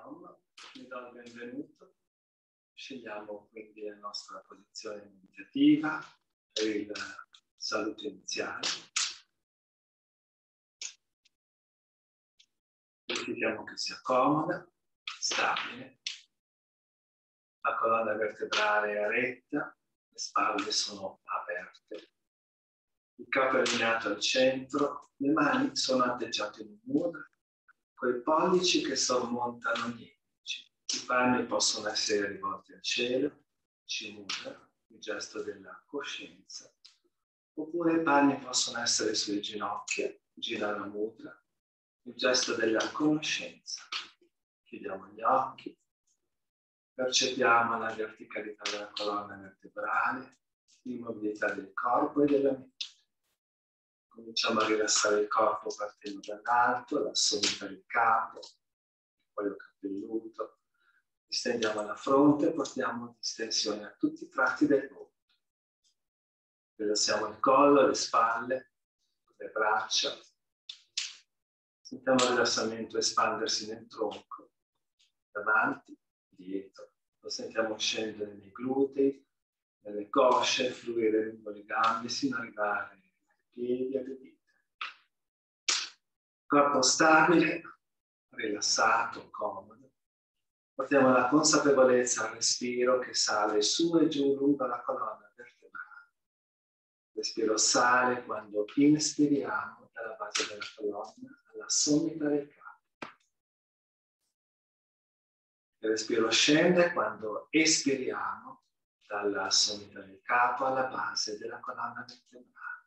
Om, vi do il benvenuto. Scegliamo quindi la nostra posizione meditativa per il saluto iniziale. Verifichiamo che sia comoda, stabile. La colonna vertebrale è retta, le spalle sono aperte. Il capo è allineato al centro, le mani sono atteggiate in un mudra, con i pollici che sormontano gli indici. I palmi possono essere rivolti al cielo, Mudra, il gesto della coscienza, oppure i palmi possono essere sulle ginocchia, Jnana Mudra, il gesto della conoscenza. Chiudiamo gli occhi, percepiamo la verticalità della colonna vertebrale, l'immobilità del corpo e della mente. Cominciamo a rilassare il corpo partendo dall'alto, la sommità del capo, il cuoio capelluto. Distendiamo la fronte e portiamo distensione a tutti i tratti del volto. Rilassiamo il collo, le spalle, le braccia. Sentiamo il rilassamento espandersi nel tronco, davanti, dietro. Lo sentiamo scendere nei glutei, nelle cosce, fluire lungo le gambe sino ad arrivare ai piedi e alle dita. Corpo stabile, rilassato, comodo. Portiamo la consapevolezza al respiro che sale su e giù lungo la colonna vertebrale. Il respiro sale quando inspiriamo dalla base della colonna alla sommità del capo. Il respiro scende quando espiriamo dalla sommità del capo alla base della colonna vertebrale.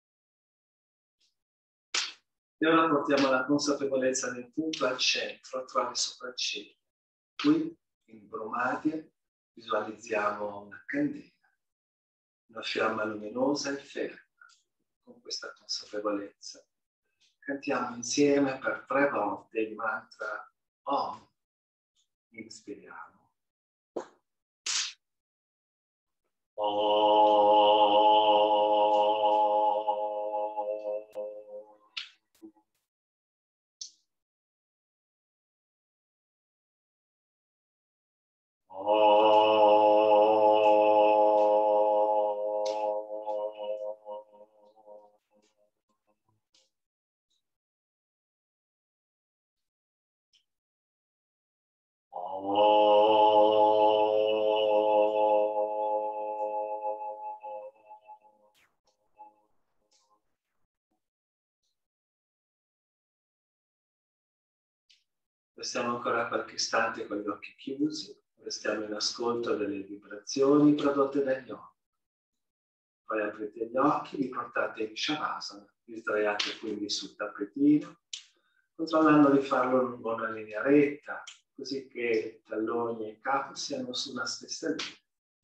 E ora portiamo la consapevolezza del punto al centro tra le sopracciglia. Qui, in Brahmadya, visualizziamo una candela, una fiamma luminosa e ferma. Con questa consapevolezza cantiamo insieme per 3 volte il mantra Om. Inspiriamo. Om. Restiamo ancora qualche istante con gli occhi chiusi, restiamo in ascolto delle vibrazioni prodotte dagli occhi. Poi aprite gli occhi, vi portate in Shavasana, vi sdraiate quindi sul tappetino, controllando di farlo lungo una linea retta, così che talloni e capo siano sulla stessa linea.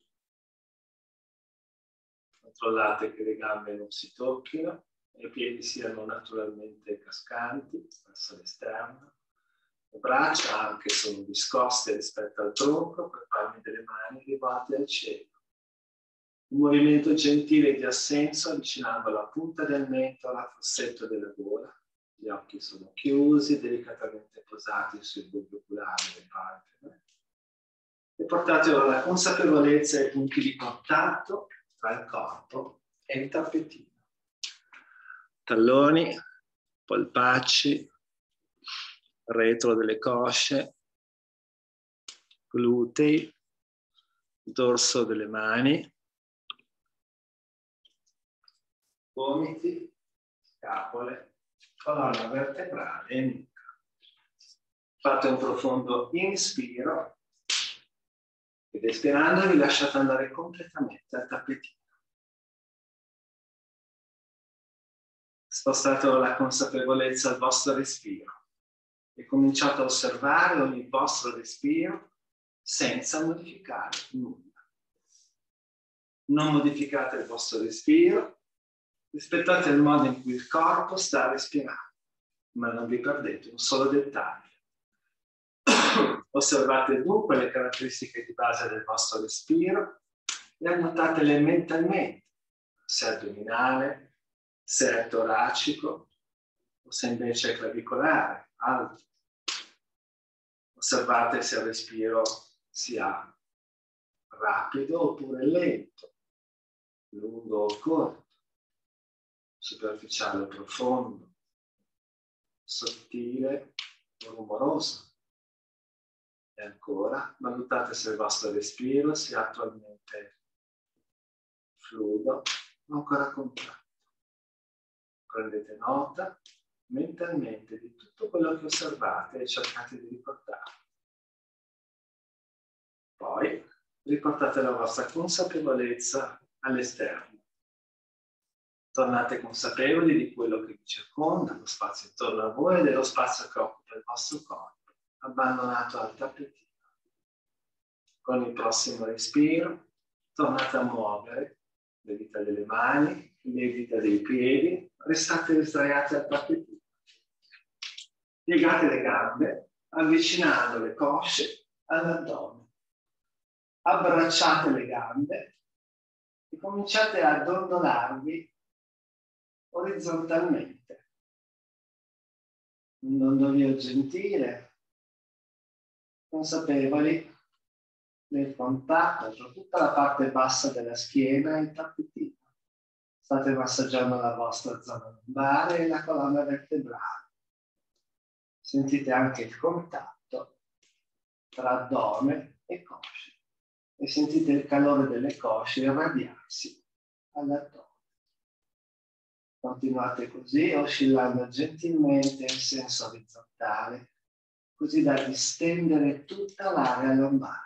Controllate che le gambe non si tocchino e i piedi siano naturalmente cascanti verso l'esterno. Le braccia anche sono discoste rispetto al tronco, con i palmi delle mani rivolte al cielo. Un movimento gentile di assenso avvicinando la punta del mento al fossetto della gola. Gli occhi sono chiusi, delicatamente posati sui bulbi oculari delle palpebre. E portate ora la consapevolezza ai punti di contatto tra il corpo e il tappetino. Talloni, polpacci, retro delle cosce, glutei, dorso delle mani, gomiti, scapole, colonna vertebrale e nuca. Fate un profondo inspiro ed espirando vi lasciate andare completamente al tappetino. Spostate la consapevolezza al vostro respiro e cominciate a osservare ogni vostro respiro senza modificare nulla. Non modificate il vostro respiro, rispettate il modo in cui il corpo sta respirando, ma non vi perdete un solo dettaglio. Osservate dunque le caratteristiche di base del vostro respiro e annotatele mentalmente, se è addominale, se è toracico o se invece è clavicolare, alto. Osservate se il respiro sia rapido oppure lento, lungo o corto, superficiale o profondo, sottile o rumoroso. E ancora, valutate se il vostro respiro sia attualmente fluido o ancora contratto. Prendete nota mentalmente di tutto quello che osservate e cercate di ricordare. Poi riportate la vostra consapevolezza all'esterno. Tornate consapevoli di quello che vi circonda, lo spazio intorno a voi e dello spazio che occupa il vostro corpo, abbandonato al tappetino. Con il prossimo respiro tornate a muovere le dita delle mani, le dita dei piedi, restate sdraiati al tappetino. Piegate le gambe, avvicinando le cosce all'addome. Abbracciate le gambe e cominciate a dondolarvi orizzontalmente. Un dondolio gentile, consapevoli del contatto tra tutta la parte bassa della schiena e il tappetino. State massaggiando la vostra zona lombare e la colonna vertebrale. Sentite anche il contatto tra addome e cosce e sentite il calore delle cosce irradiarsi all'addome. Continuate così, oscillando gentilmente in senso orizzontale, così da distendere tutta l'area lombare.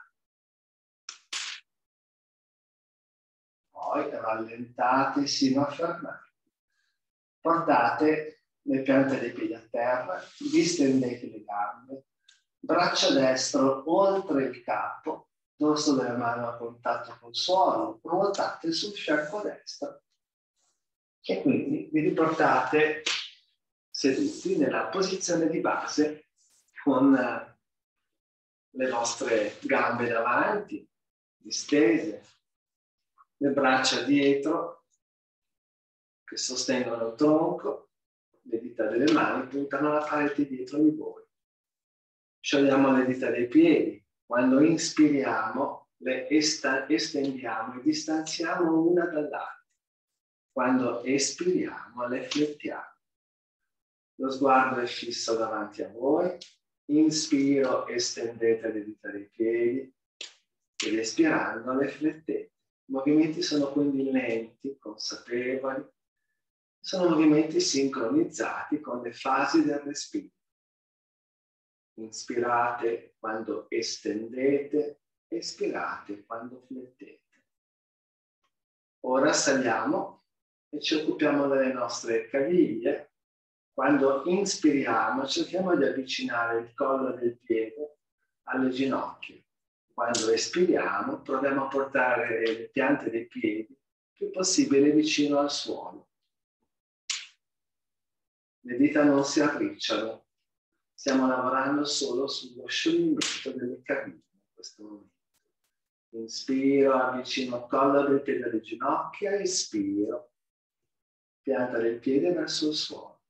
Poi rallentate sino a fermarvi. Portate le piante dei piedi a terra, distendete le gambe, braccio destro oltre il capo, dorso della mano a contatto col suolo, ruotate sul fianco destro e quindi vi riportate seduti nella posizione di base con le vostre gambe davanti, distese, le braccia dietro che sostengono il tronco, le dita delle mani puntano alla parete dietro di voi. Sciogliamo le dita dei piedi. Quando inspiriamo, le estendiamo e distanziamo una dall'altra. Quando espiriamo, le flettiamo. Lo sguardo è fisso davanti a voi. Inspiro, estendete le dita dei piedi ed espirando le flettete. I movimenti sono quindi lenti, consapevoli. Sono movimenti sincronizzati con le fasi del respiro. Inspirate quando estendete, espirate quando flettete. Ora saliamo e ci occupiamo delle nostre caviglie. Quando inspiriamo, cerchiamo di avvicinare il collo del piede alle ginocchia. Quando espiriamo, proviamo a portare le piante dei piedi il più possibile vicino al suolo. Le dita non si arricciano. Stiamo lavorando solo sullo scioglimento delle caviglie in questo momento. Inspiro, avvicino il collo del piede alle ginocchia, espiro, pianta del piede verso il suolo.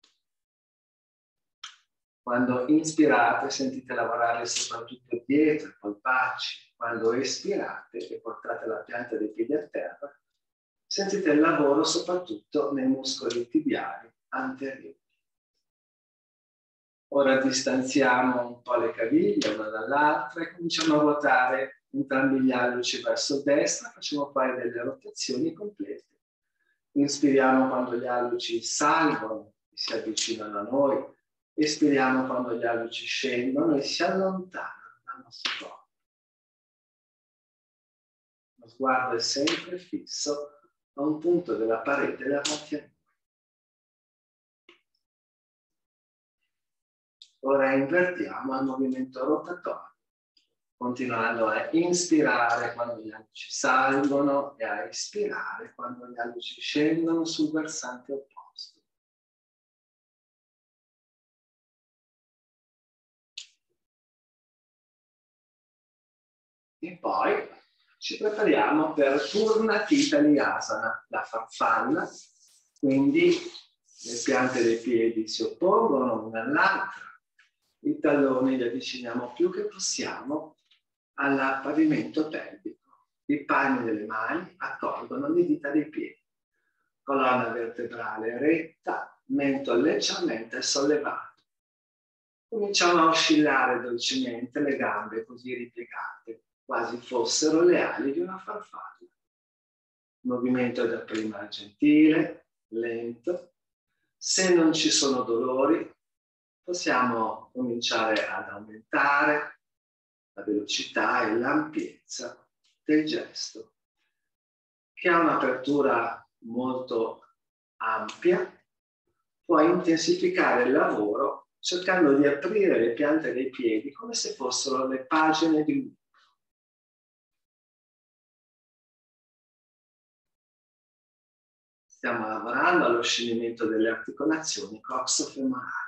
Quando inspirate sentite lavorare soprattutto dietro i polpacci. Quando espirate e portate la pianta dei piedi a terra, sentite il lavoro soprattutto nei muscoli tibiali anteriori. Ora distanziamo un po' le caviglie una dall'altra e cominciamo a ruotare entrambi gli alluci verso destra, facciamo fare delle rotazioni complete. Inspiriamo quando gli alluci salgono e si avvicinano a noi, espiriamo quando gli alluci scendono e si allontanano dal nostro corpo. Lo sguardo è sempre fisso a un punto della parete davanti a noi. Ora invertiamo il movimento rotatorio, continuando a inspirare quando gli alluci salgono e a espirare quando gli alluci scendono sul versante opposto. E poi ci prepariamo per Purnatita Liasana, la farfalla, quindi le piante dei piedi si oppongono una all'altra. I talloni li avviciniamo più che possiamo al pavimento pelvico. I palmi delle mani accolgono le dita dei piedi. Colonna vertebrale retta, mento leggermente sollevato. Cominciamo a oscillare dolcemente le gambe così ripiegate, quasi fossero le ali di una farfalla. Il movimento è dapprima gentile, lento. Se non ci sono dolori, possiamo cominciare ad aumentare la velocità e l'ampiezza del gesto, che ha un'apertura molto ampia. Puoi intensificare il lavoro cercando di aprire le piante dei piedi come se fossero le pagine di un libro. Stiamo lavorando allo scioglimento delle articolazioni coxofemorali.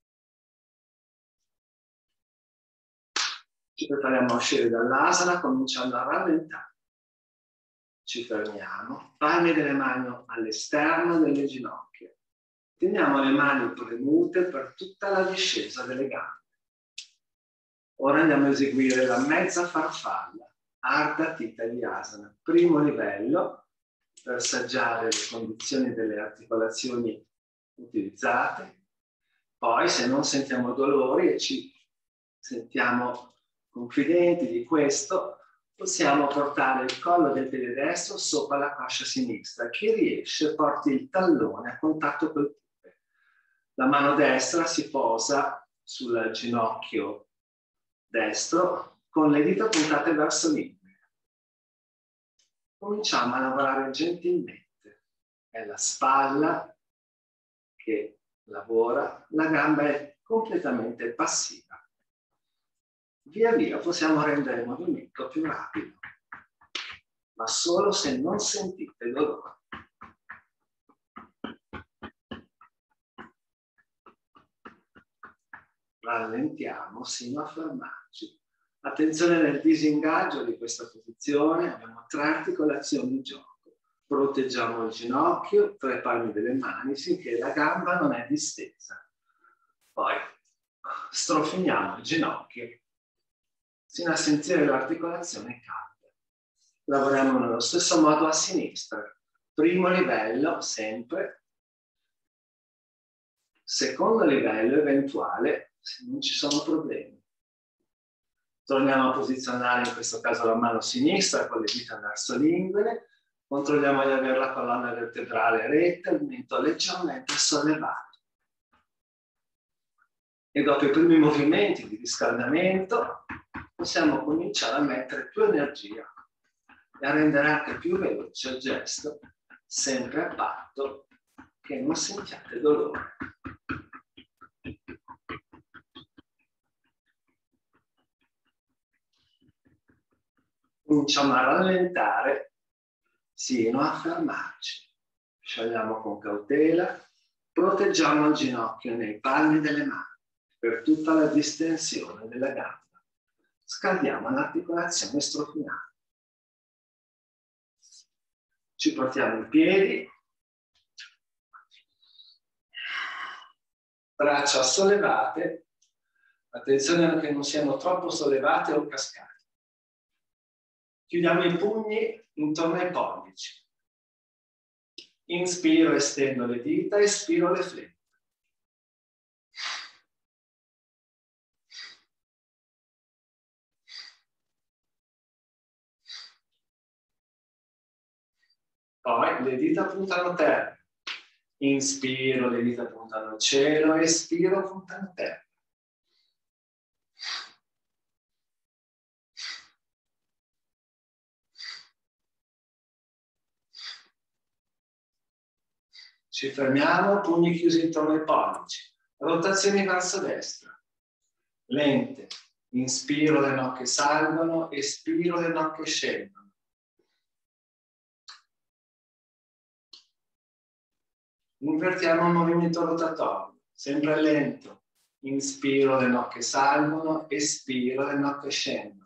Ci prepariamo a uscire dall'asana cominciando a rallentare. Ci fermiamo, palme delle mani all'esterno delle ginocchia. Teniamo le mani premute per tutta la discesa delle gambe. Ora andiamo a eseguire la mezza farfalla, Ardha Thita Asana. Primo livello, per assaggiare le condizioni delle articolazioni utilizzate. Poi, se non sentiamo dolori e ci sentiamo confidenti di questo, possiamo portare il collo del piede destro sopra la coscia sinistra. Chi riesce porti il tallone a contatto col piede. La mano destra si posa sul ginocchio destro con le dita puntate verso l'indice. Cominciamo a lavorare gentilmente. È la spalla che lavora, la gamba è completamente passiva. Via via possiamo rendere il movimento più rapido, ma solo se non sentite dolore. Rallentiamo sino a fermarci. Attenzione nel disingaggio di questa posizione, abbiamo 3 articolazioni in gioco. Proteggiamo il ginocchio, 3 palmi delle mani, finché la gamba non è distesa. Poi strofiniamo il ginocchio sino a sentire l'articolazione calda. Lavoriamo nello stesso modo a sinistra. Primo livello, sempre. Secondo livello, eventuale, se non ci sono problemi. Torniamo a posizionare in questo caso la mano sinistra con le dita verso l'inguine. Controlliamo di avere la colonna vertebrale retta, il mento leggermente sollevato. E dopo i primi movimenti di riscaldamento possiamo cominciare a mettere più energia e a rendere anche più veloce il gesto, sempre a patto che non sentiate dolore. Cominciamo a rallentare sino a fermarci. Sciogliamo con cautela, proteggiamo il ginocchio nei palmi delle mani per tutta la distensione della gamba. Scaldiamo l'articolazione strofinale. Ci portiamo i piedi, braccia sollevate, attenzione che non siano troppo sollevate o cascate. Chiudiamo i pugni intorno ai pollici. Inspiro, estendo le dita, espiro le flette. Poi le dita puntano a terra. Inspiro, le dita puntano al cielo, espiro, puntano a terra. Ci fermiamo, pugni chiusi intorno ai pollici. Rotazioni verso destra. Lente. Inspiro, le nocche salgono, espiro, le nocche scendono. Invertiamo il movimento rotatorio, sempre lento. Inspiro, le nocche salgono, espiro, le nocche scendono.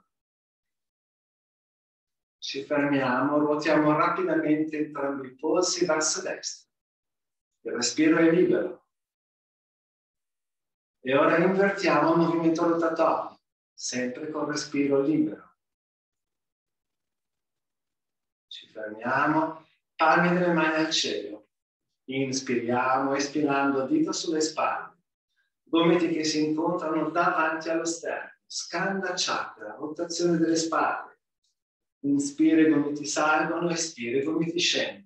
Ci fermiamo, ruotiamo rapidamente entrambi i polsi verso destra. Il respiro è libero. E ora invertiamo il movimento rotatorio, sempre con respiro libero. Ci fermiamo, palme delle mani al cielo. Inspiriamo, espirando, dita sulle spalle. Gomiti che si incontrano davanti allo sterno. Skanda chakra, rotazione delle spalle. Inspire, gomiti salgono, espire, gomiti scendono.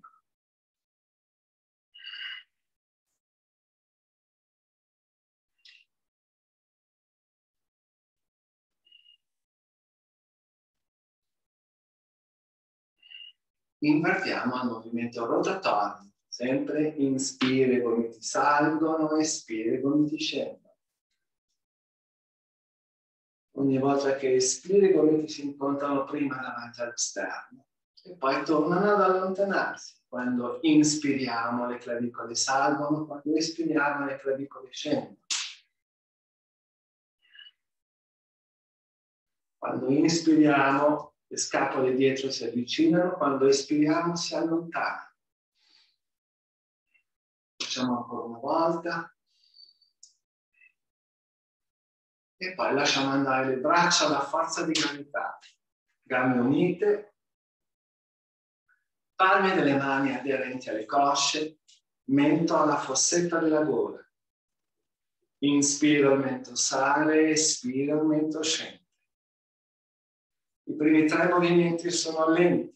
Invertiamo al movimento rotatorio. Sempre inspire, gomiti salgono, espire, gomiti scendono. Ogni volta che espire, i gomiti si incontrano prima davanti allo sterno e poi tornano ad allontanarsi. Quando inspiriamo, le clavicole salgono, quando espiriamo, le clavicole scendono. Quando inspiriamo, le scapole dietro si avvicinano, quando espiriamo si allontanano. Facciamo ancora una volta. E poi lasciamo andare le braccia alla forza di gravità. Gambe unite, palme delle mani aderenti alle cosce, mento alla fossetta della gola. Inspiro, il mento sale, espiro, il mento scende. I primi 3 movimenti sono lenti.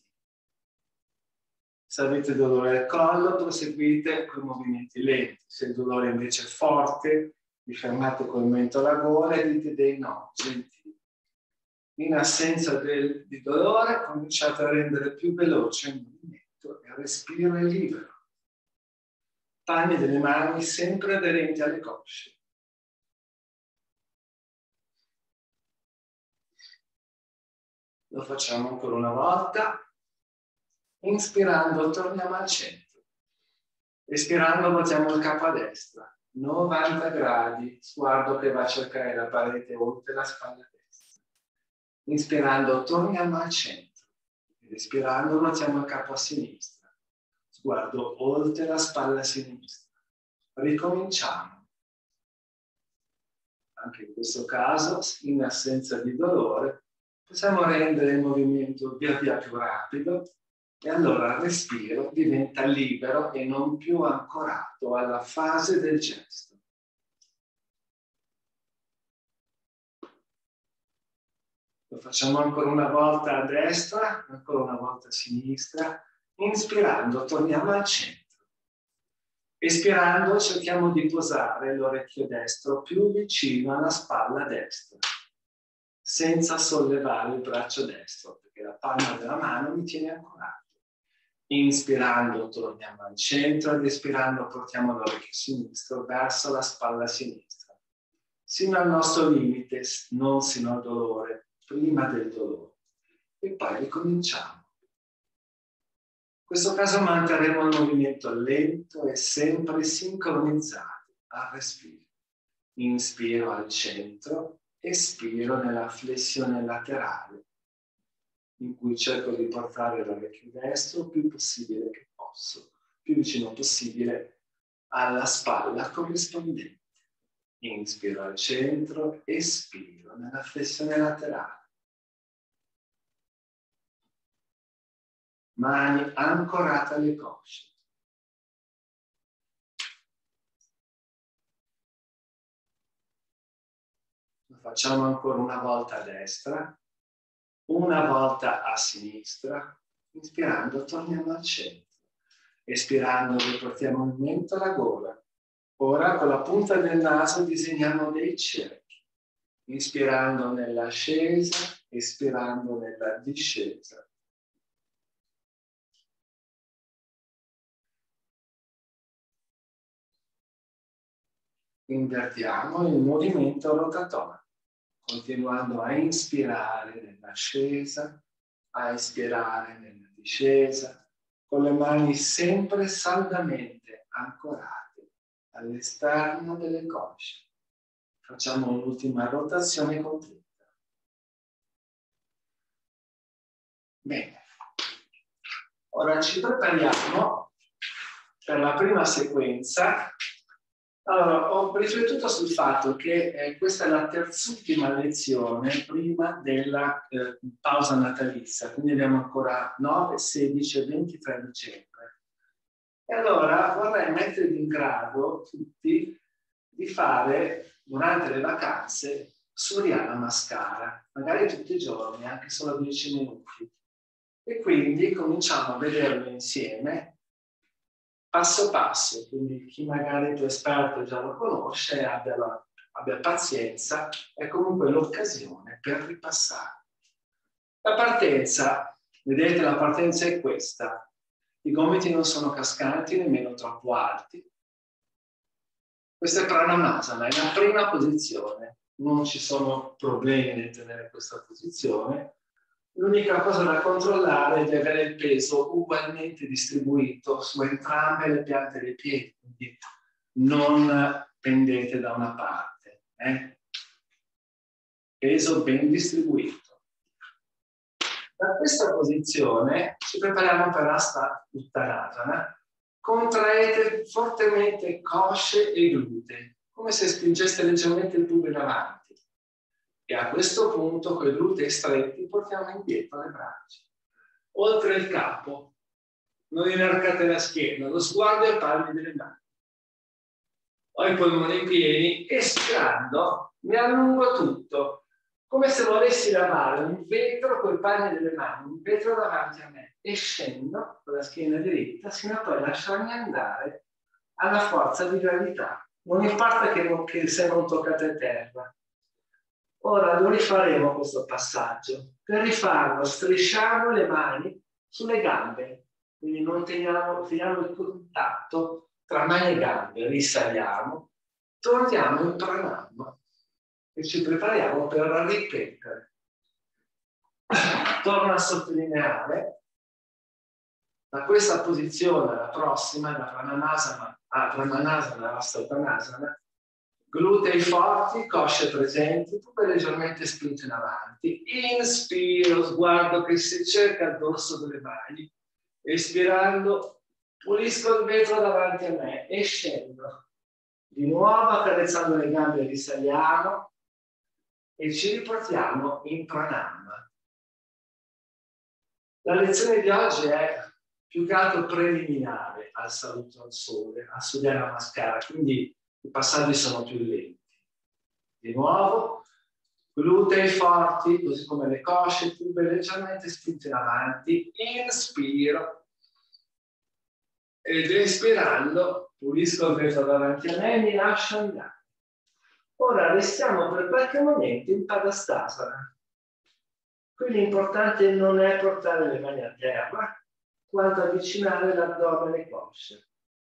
Se avete dolore al collo, proseguite con movimenti lenti. Se il dolore invece è forte, vi fermate col mento alla gola e dite dei no, gentili. In assenza di dolore, cominciate a rendere più veloce il movimento e il respiro è libero. Palme delle mani sempre aderenti alle cosce. Lo facciamo ancora una volta. Inspirando, torniamo al centro. Espirando, portiamo il capo a destra. 90 gradi, sguardo che va a cercare la parete oltre la spalla destra. Inspirando, torniamo al centro. Ed espirando, portiamo il capo a sinistra. Sguardo oltre la spalla sinistra. Ricominciamo. Anche in questo caso, in assenza di dolore, possiamo rendere il movimento via via più rapido e allora il respiro diventa libero e non più ancorato alla fase del gesto. Lo facciamo ancora una volta a destra, ancora una volta a sinistra. Inspirando, torniamo al centro. Espirando, cerchiamo di posare l'orecchio destro più vicino alla spalla destra, senza sollevare il braccio destro, perché la palma della mano mi tiene ancorato. Inspirando, torniamo al centro ed espirando, portiamo l'orecchio sinistro verso la spalla sinistra, sino al nostro limite, non sino al dolore, prima del dolore. E poi ricominciamo. In questo caso manterremo il movimento lento e sempre sincronizzato al respiro. Inspiro al centro, espiro nella flessione laterale, in cui cerco di portare l'orecchio destro il più possibile che posso, più vicino possibile alla spalla corrispondente. Inspiro al centro, espiro nella flessione laterale. Mani ancorate alle cosce. Lo facciamo ancora una volta a destra, una volta a sinistra. Inspirando, torniamo al centro. Espirando, riportiamo il mento alla gola. Ora con la punta del naso disegniamo dei cerchi. Inspirando nell'ascesa, espirando nella discesa. Invertiamo il movimento rotatorio, continuando a inspirare nell'ascesa, a espirare nella discesa, con le mani sempre saldamente ancorate all'esterno delle cosce. Facciamo un'ultima rotazione completa. Bene. Ora ci prepariamo per la prima sequenza Allora, ho riflettuto sul fatto che questa è la terz'ultima lezione prima della pausa natalizia, quindi abbiamo ancora 9, 16 e 23 dicembre. E allora vorrei mettervi in grado tutti di fare, durante le vacanze, Surya Namaskara, magari tutti i giorni, anche solo 10 minuti. E quindi cominciamo a vederlo insieme passo passo, quindi chi magari è più esperto già lo conosce, abbia pazienza, è comunque l'occasione per ripassare. La partenza, vedete, la partenza è questa. I gomiti non sono cascanti, nemmeno troppo alti. Questa è Pranamāsana, è la prima posizione. Non ci sono problemi nel tenere questa posizione. L'unica cosa da controllare è di avere il peso ugualmente distribuito su entrambe le piante dei piedi, quindi non pendete da una parte. Peso ben distribuito. Da questa posizione ci prepariamo per Hasta Uttanasana. Contraete fortemente cosce e glutei, come se spingeste leggermente il pube in avanti. E a questo punto, con i glutei stretti, portiamo indietro le braccia. Oltre il capo, non inarcate la schiena, lo sguardo ai palmi delle mani. Ho i polmoni pieni, espirando, mi allungo tutto, come se volessi lavare un vetro con i palmi delle mani, un vetro davanti a me, e scendo con la schiena diritta, sino a poi lasciarmi andare alla forza di gravità. Non importa che se non toccate terra. Ora lo rifaremo questo passaggio. Per rifarlo strisciamo le mani sulle gambe, quindi non teniamo il contatto tra mani e gambe, risaliamo, torniamo in pranama e ci prepariamo per ripetere. Torno a sottolineare, da questa posizione alla prossima, da Pranamāsana a Hasta Uttanasana, glutei forti, cosce presenti, pube leggermente spinte in avanti. Inspiro, sguardo che si cerca il dorso delle mani. Espirando, pulisco il vetro davanti a me e scendo. Di nuovo, accarezzando le gambe, risaliamo e ci riportiamo in pranama. La lezione di oggi è più che altro preliminare al saluto al sole, a Surya Namaskara, quindi i passaggi sono più lenti. Di nuovo, glutei forti, così come le cosce, pube leggermente spinte in avanti. Inspiro. Ed espirando, pulisco il vetro davanti a me e mi lascio andare. Ora restiamo per qualche momento in Padastasana. Qui l'importante non è portare le mani a terra, quanto avvicinare l'addome alle cosce.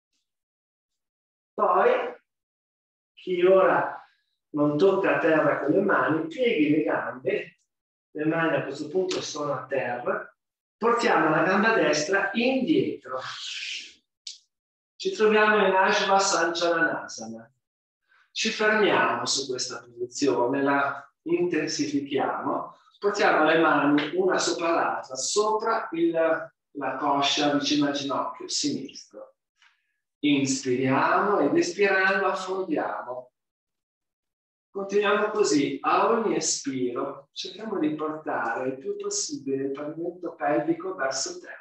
Poi, chi ora non tocca a terra con le mani, pieghi le gambe, le mani a questo punto sono a terra, portiamo la gamba destra indietro. Ci troviamo in Ashva Sanchalanasana. Ci fermiamo su questa posizione, la intensifichiamo, portiamo le mani una sopra l'altra, sopra la coscia vicino al ginocchio sinistro. Inspiriamo ed espirando affondiamo. Continuiamo così, a ogni espiro cerchiamo di portare il più possibile il pavimento pelvico verso terra.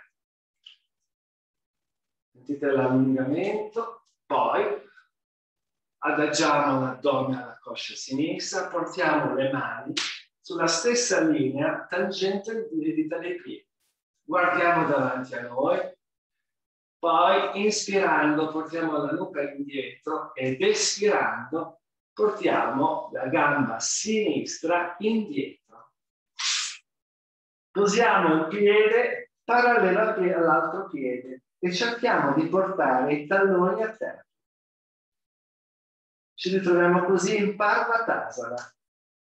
Sentite l'allungamento, poi adagiamo l'addome alla coscia sinistra, portiamo le mani sulla stessa linea tangente le dita dei piedi. Guardiamo davanti a noi, poi inspirando portiamo la nuca indietro ed espirando portiamo la gamba sinistra indietro. Posiamo il piede parallelo all'altro piede e cerchiamo di portare i talloni a terra. Ci ritroviamo così in Parvatasana.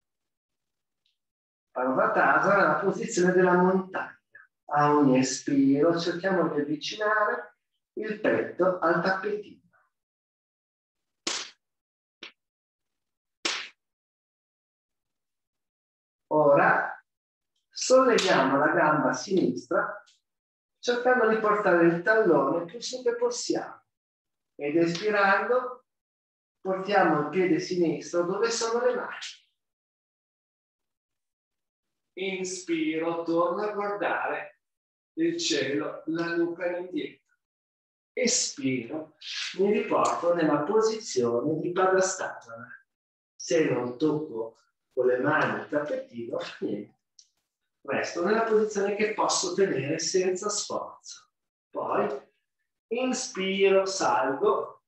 Parvatasana è la posizione della montagna. A ogni espiro cerchiamo di avvicinare il petto al tappetino. Ora solleviamo la gamba sinistra cercando di portare il tallone più su che possiamo ed espirando portiamo il piede sinistro dove sono le mani. Inspiro, torno a guardare il cielo, la nuca indietro. Espiro, mi riporto nella posizione di Padastasana. Se non tocco con le mani il tappetino, niente. Resto nella posizione che posso tenere senza sforzo. Poi inspiro, salgo.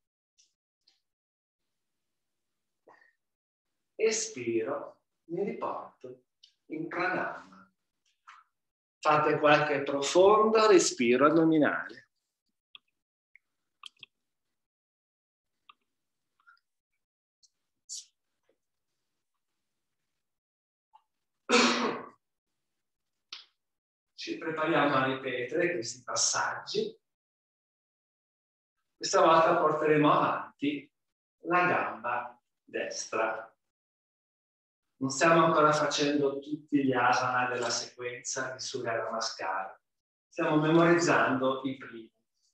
Espiro, mi riporto in pranama. Fate qualche profondo respiro addominale. Ci prepariamo a ripetere questi passaggi. Questa volta porteremo avanti la gamba destra. Non stiamo ancora facendo tutti gli asana della sequenza di Surya Namaskara. Stiamo memorizzando i primi.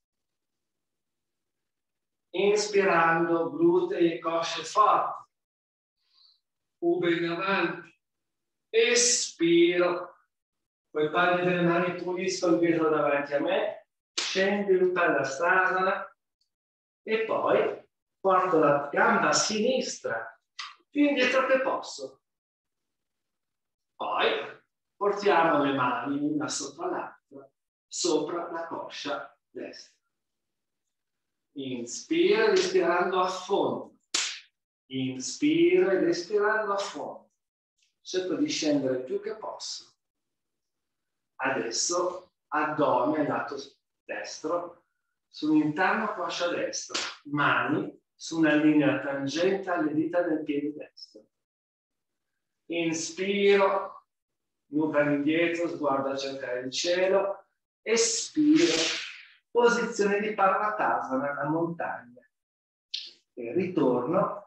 Inspirando, glutei e cosce forti. Ube in avanti. Espiro. Con i palmi delle mani pulisco il viso davanti a me. Scendo in Padastasana. E poi porto la gamba sinistra più indietro che posso. Poi portiamo le mani una sopra l'altra, sopra la coscia destra. Inspiro ed espirando a fondo. Inspiro ed espirando a fondo. Cerco di scendere il più che posso. Adesso addome lato destro sull'interno coscia destra. Mani su una linea tangente alle dita del piede destro. Inspiro, nuca indietro, sguardo a cercare il cielo. Espiro, posizione di Parvatasana, la montagna. E ritorno.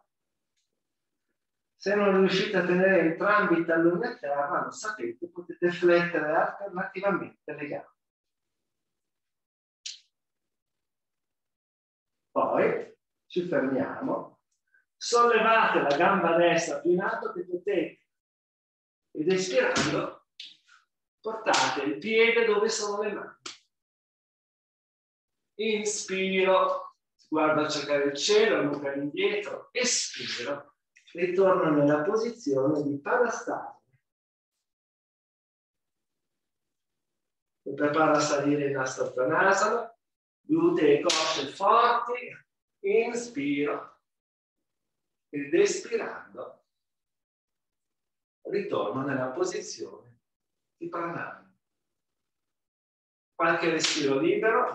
Se non riuscite a tenere entrambi i talloni a terra, lo sapete, potete flettere alternativamente le gambe. Poi ci fermiamo. Sollevate la gamba destra più in alto che potete. Ed espirando, portate il piede dove sono le mani. Inspiro, guardo a cercare il cielo, nuca indietro. Espiro, ritorno nella posizione di Padastasana. Mi preparo a salire in Astottanasana, glutei e cosce forti. Inspiro ed espirando ritorno nella posizione di Pranayama. Qualche respiro libero.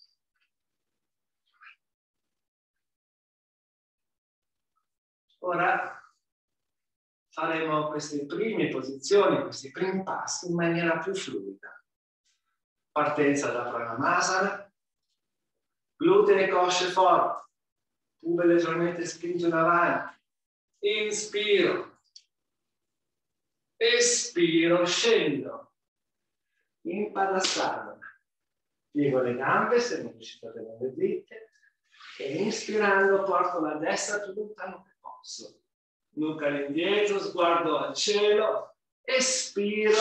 Ora faremo queste prime posizioni, questi primi passi in maniera più fluida. Partenza da Pranamasana, glutei e cosce forti, pube leggermente spinto in avanti. Inspiro. Espiro, scendo in Padasana. Piego le gambe se non riuscite a tenere dritte e inspirando porto la destra più lontano che posso. Nuca all'indietro, sguardo al cielo. Espiro.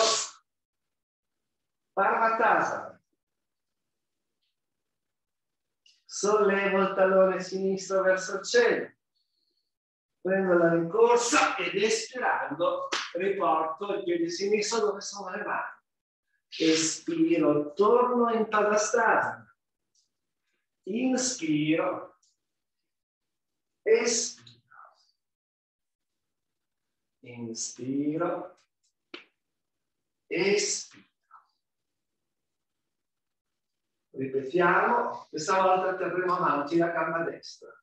Parvatasana. Sollevo il tallone sinistro verso il cielo. Prendo la rincorsa ed espirando riporto il piede sinistro dove sono le mani. Espiro, torno in Padastasana. Inspiro. Espiro. Inspiro. Espiro. Ripetiamo. Questa volta terremo avanti la gamba destra.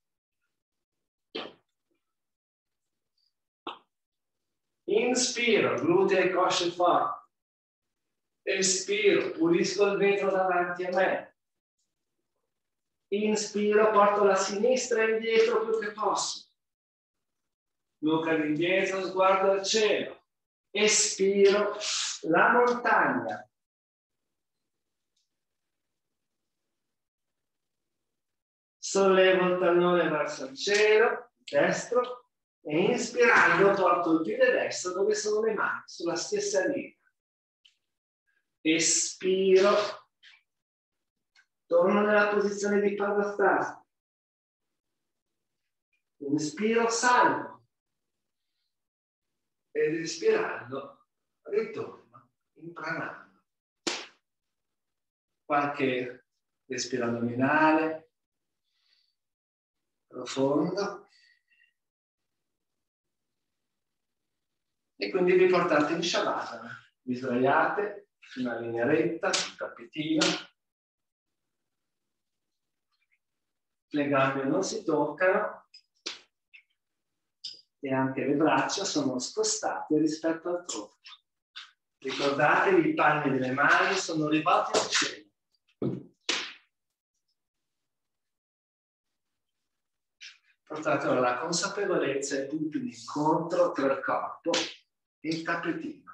Inspiro, glutei e cosce forti. Espiro, pulisco il vetro davanti a me. Inspiro, porto la sinistra indietro più che posso. Nuca all'indietro, sguardo al cielo. Espiro, la montagna. Sollevo il tallone verso il cielo. destro e inspirando porto il piede destro dove sono le mani, sulla stessa linea. Espiro, torno nella posizione di Padasana. Inspiro, salgo. Ed espirando, ritorno in pranayama. Qualche respiro addominale profondo. E quindi vi portate in Shavasana. Vi sdraiate su una linea retta, sul tappetino. Le gambe non si toccano e anche le braccia sono spostate rispetto al tronco. Ricordatevi, i palmi delle mani sono rivolti al cielo. Portate ora la consapevolezza e il punto di incontro tra il corpo e il tappetino.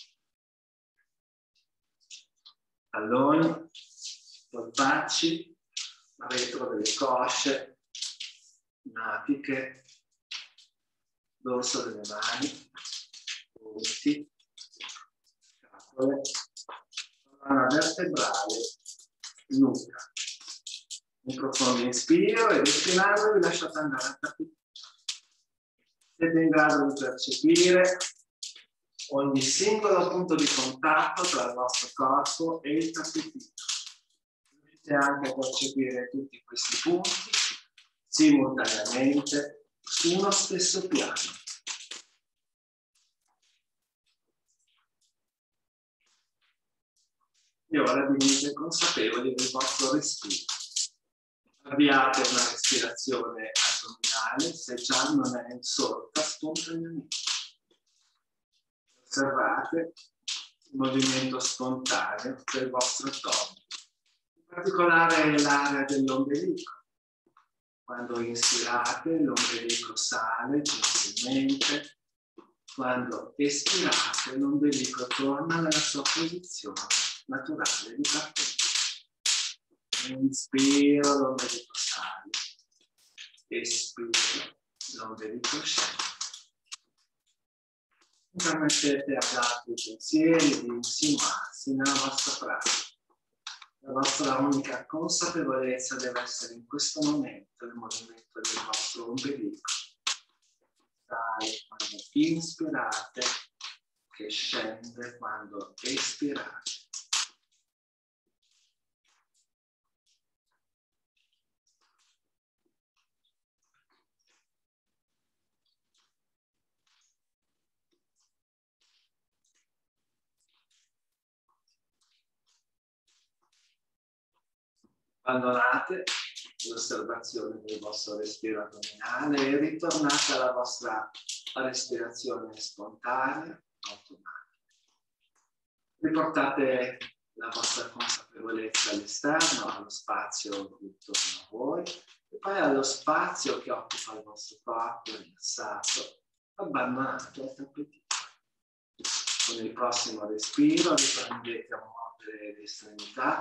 Talloni, polpacci, retro delle cosce, natiche, dorso delle mani, punti, scapole, colonna vertebrale, nuca. Un profondo inspiro e respirando vi lasciate andare al tappetino. Siete in grado di percepire ogni singolo punto di contatto tra il vostro corpo e il tappetino. Riuscite anche a percepire tutti questi punti simultaneamente su uno stesso piano. E ora divenite consapevoli del vostro respiro. Avviate una respirazione addominale, se già non è insorta spontaneamente. Osservate il movimento spontaneo del vostro tono. In particolare l'area dell'ombelico. Quando inspirate, l'ombelico sale gentilmente. Quando espirate, l'ombelico torna nella sua posizione naturale di partenza. Inspiro, l'ombelico sale. Espiro, l'ombelico scende. Permettete agli altri pensieri di insinuarsi nella vostra pratica. La vostra unica consapevolezza deve essere in questo momento il movimento del vostro ombelico. Sale quando inspirate, che scende quando espirate. Abbandonate l'osservazione del vostro respiro addominale e ritornate alla vostra respirazione spontanea, automatica. Riportate la vostra consapevolezza all'esterno, allo spazio intorno a voi e poi allo spazio che occupa il vostro corpo rilassato, abbandonato al tappetino. Con il prossimo respiro riprendete a muovere le estremità,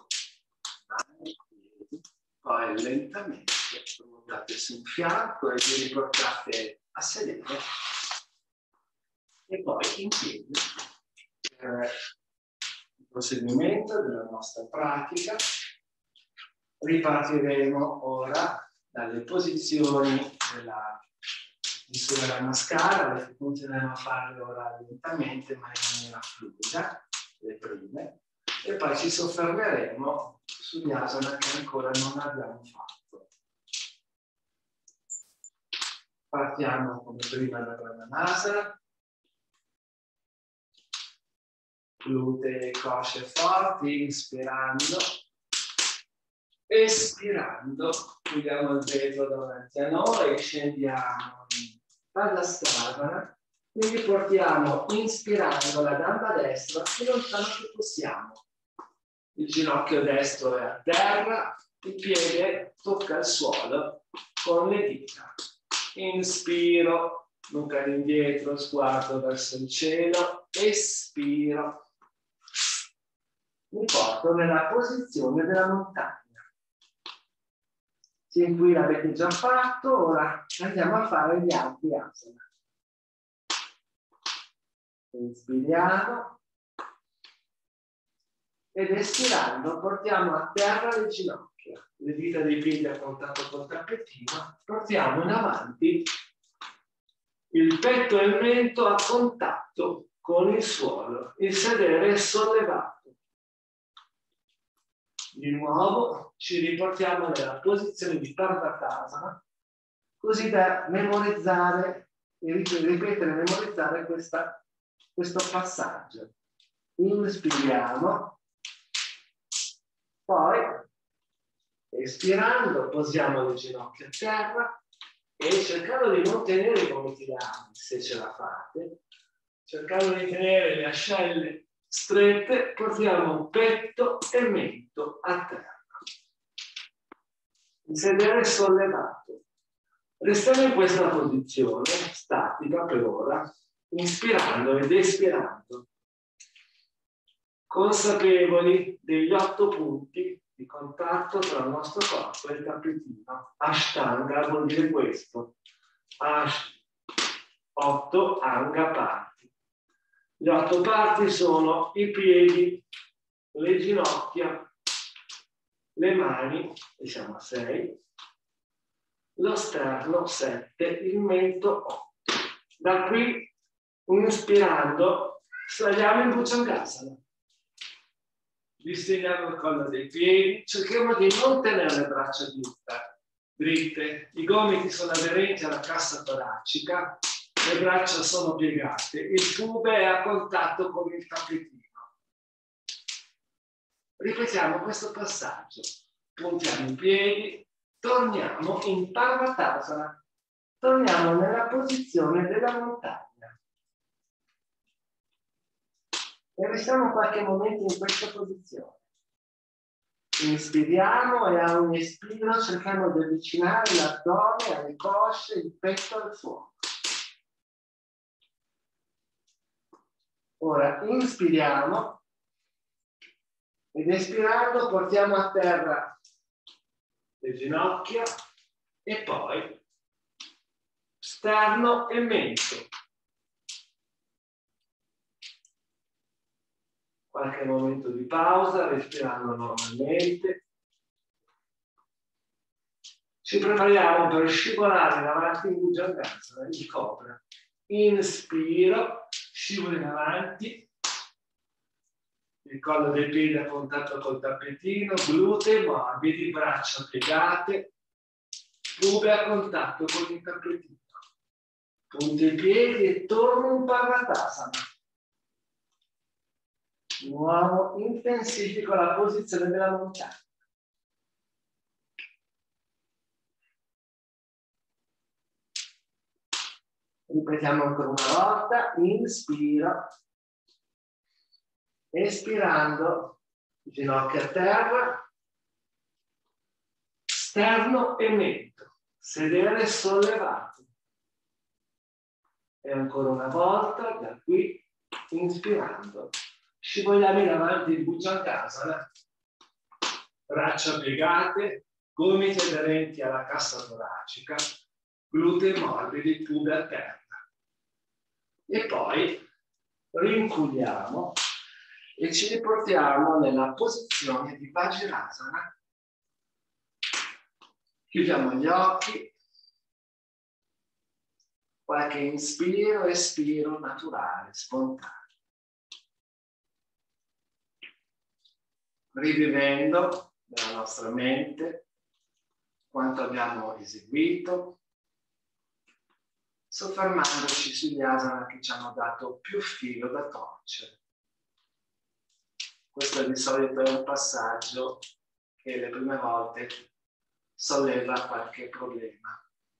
poi lentamente ruotate su un fianco e vi riportate a sedere e poi in piedi per il proseguimento della nostra pratica. Ripartiremo ora dalle posizioni di Surya Namaskara, le continueremo a farle ora lentamente ma in maniera fluida, le prime, e poi ci soffermeremo sugli asana che ancora non abbiamo fatto. Partiamo come prima da Pranayama. Glutei, cosce forti, inspirando. Espirando, chiudiamo il vetro davanti a noi e scendiamo in Padasana. Quindi portiamo, inspirando, la gamba destra più lontano che possiamo. Il ginocchio destro è a terra, il piede tocca il suolo con le dita. Inspiro, nuca indietro, sguardo verso il cielo. Espiro. Mi porto nella posizione della montagna. Sin qui l'avete già fatto, ora andiamo a fare gli altri asana. Inspiriamo ed espirando portiamo a terra le ginocchia, le dita dei piedi a contatto col tappetino, portiamo in avanti il petto e il mento a contatto con il suolo, il sedere è sollevato. Di nuovo ci riportiamo nella posizione di Parvatasana, così da memorizzare e ripetere e memorizzare questo passaggio. Inspiriamo, poi espirando posiamo le ginocchia a terra e cercando di non tenere i gomiti larghi, se ce la fate, cercando di tenere le ascelle strette, portiamo petto e mento a terra. Il sedere sollevato. Restiamo in questa posizione statica per ora, inspirando ed espirando, consapevoli degli 8 punti di contatto tra il nostro corpo e il tappetino. Ashtanga vuol dire questo. 8 anga parti. Le 8 parti sono i piedi, le ginocchia, le mani, e siamo a 6, lo sterno 7, il mento 8. Da qui, inspirando, saliamo in Bhujangasana. Distendiamo il collo dei piedi, cerchiamo di non tenere le braccia dritte, i gomiti sono aderenti alla cassa toracica, le braccia sono piegate, il pube è a contatto con il tappetino. Ripetiamo questo passaggio, puntiamo i piedi, torniamo in Parvatasana, torniamo nella posizione della montagna. E restiamo qualche momento in questa posizione. Inspiriamo e a un espiro cerchiamo di avvicinare l'addome alle cosce, il petto al fuoco. Ora inspiriamo ed espirando portiamo a terra le ginocchia e poi sterno e mento. Qualche momento di pausa, respirando normalmente. Ci prepariamo per scivolare in avanti in Bhujangasana, in cobra. Inspiro, scivolo in avanti, il collo dei piedi a contatto col tappetino, glutei morbidi, braccia piegate, pube a contatto con il tappetino. Punti i piedi e torno in Parvatasana. Di nuovo intensifico la posizione della montagna. Ripetiamo ancora una volta, inspiro, espirando, ginocchia a terra, sterno e mento, sedere sollevato. E ancora una volta, da qui, inspirando, scivoliamo in avanti in Bhujangasana, braccia piegate, gomiti aderenti alla cassa toracica, glutei morbidi, pube a terra. E poi rinculiamo e ci riportiamo nella posizione di Vajrasana. Chiudiamo gli occhi, qualche inspiro, espiro naturale, spontaneo. Rivivendo nella nostra mente quanto abbiamo eseguito, soffermandoci sugli asana che ci hanno dato più filo da torcere. Questo di solito è un passaggio che le prime volte solleva qualche problema.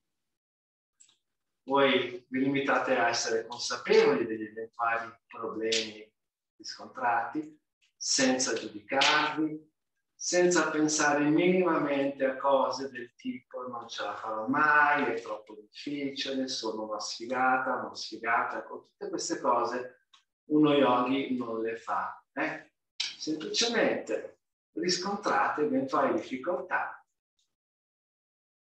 Voi vi limitate a essere consapevoli degli eventuali problemi riscontrati, senza giudicarvi, senza pensare minimamente a cose del tipo non ce la farò mai, è troppo difficile, sono una sfigata, uno sfigata. Con tutte queste cose uno yogi non le fa. Semplicemente riscontrate eventuali difficoltà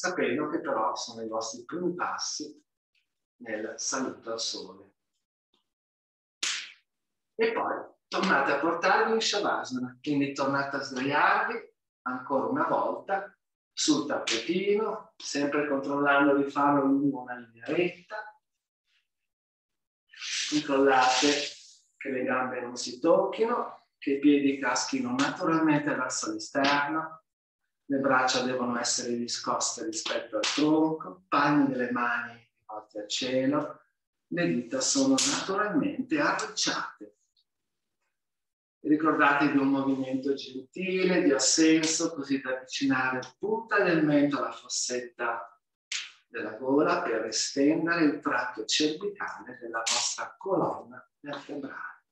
sapendo che però sono i vostri primi passi nel saluto al sole. E poi tornate a portarvi in Shavasana, quindi tornate a sdraiarvi ancora una volta sul tappetino, sempre controllando di farlo lungo una linea retta. Controllate che le gambe non si tocchino, che i piedi caschino naturalmente verso l'esterno, le braccia devono essere discoste rispetto al tronco, palme delle mani rivolte al cielo, le dita sono naturalmente arricciate. Ricordatevi un movimento gentile, di assenso, così da avvicinare la punta del mento alla fossetta della gola per estendere il tratto cervicale della vostra colonna vertebrale.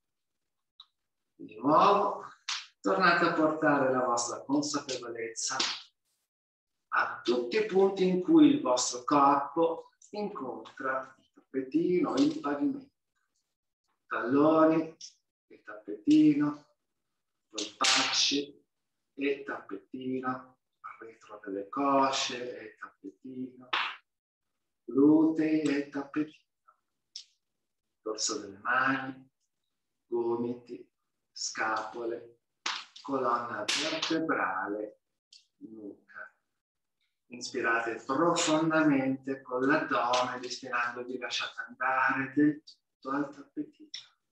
Di nuovo, tornate a portare la vostra consapevolezza a tutti i punti in cui il vostro corpo incontra il tappetino, il pavimento. Talloni e tappetino, polpacci e tappetino, retro delle cosce e tappetino, glutei e tappetino, dorso delle mani, gomiti, scapole, colonna vertebrale, nuca. Inspirate profondamente con l'addome, ispirandovi lasciate andare del tutto al tappetino.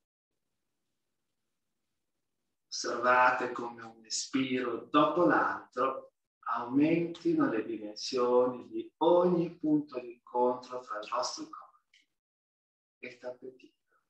Osservate come un respiro dopo l'altro aumentino le dimensioni di ogni punto di incontro tra il vostro corpo e il tappetino.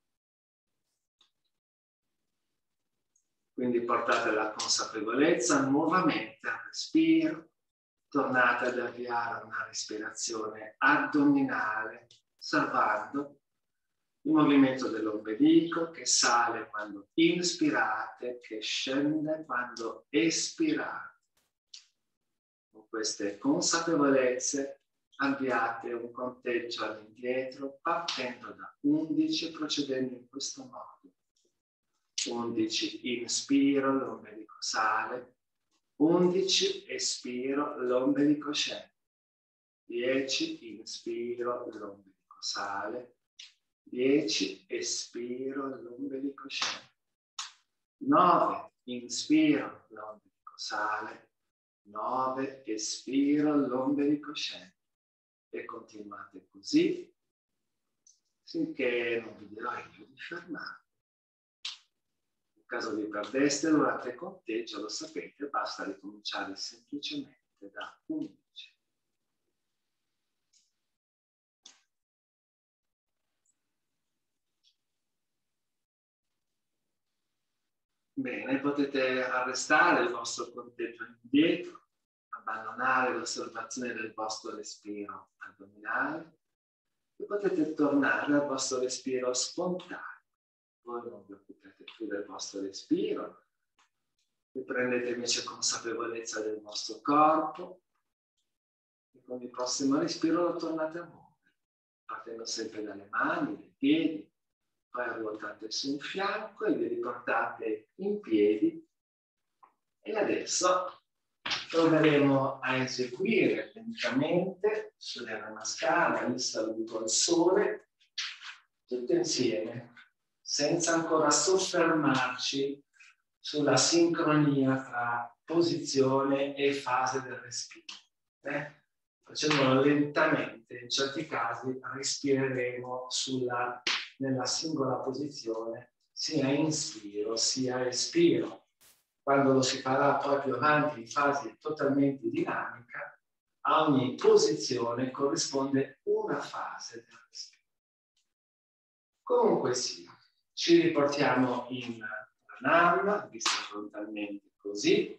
Quindi portate la consapevolezza nuovamente al respiro, tornate ad avviare una respirazione addominale, osservando il movimento dell'ombelico che sale quando inspirate, che scende quando espirate. Con queste consapevolezze avviate un conteggio all'indietro partendo da 11 procedendo in questo modo. 11 inspiro, l'ombelico sale, 11 espiro, l'ombelico scende, 10 inspiro, l'ombelico sale, 10 espiro, l'ombelico scende, 9 inspiro, l'ombelico sale, 9 espiro, l'ombelico scende e continuate così finché non vi dirò io di fermare. In caso vi perdeste durante il conteggio, lo sapete, basta ricominciare semplicemente da 11. Bene, potete arrestare il vostro conteggio indietro, abbandonare l'osservazione del vostro respiro addominale e potete tornare al vostro respiro spontaneo. Voi non vi occupate più del vostro respiro, riprendete invece consapevolezza del vostro corpo e con il prossimo respiro lo tornate a muovere, partendo sempre dalle mani, dai piedi, poi ruotate su un fianco e vi riportate in piedi e adesso proveremo a eseguire lentamente sulle Namaskara il saluto al sole tutto insieme, senza ancora soffermarci sulla sincronia tra posizione e fase del respiro. Facendolo lentamente, in certi casi respireremo nella singola posizione, sia inspiro sia espiro. Quando lo si farà poi più avanti in fase totalmente dinamica, a ogni posizione corrisponde una fase del respiro. Comunque sia, ci riportiamo in pranam, vista frontalmente così.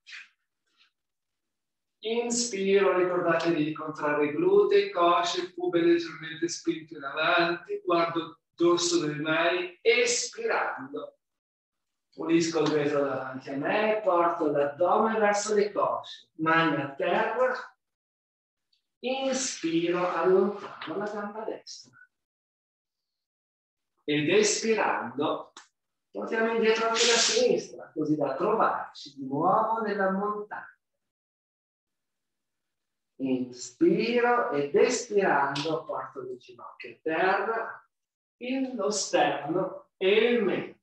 Inspiro, ricordatevi di contrarre i glutei, cosce, pube leggermente spinto in avanti, guardo il dorso delle mani, espirando. Pulisco il vetro davanti a me, porto l'addome verso le cosce, mani a terra, inspiro, allontano la gamba destra. Ed espirando, portiamo indietro anche la sinistra, così da trovarci di nuovo nella montagna. Inspiro ed espirando porto le ginocchia a terra, lo sterno e il mento.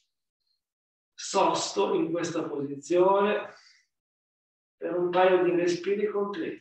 Sosto in questa posizione per un paio di respiri completi.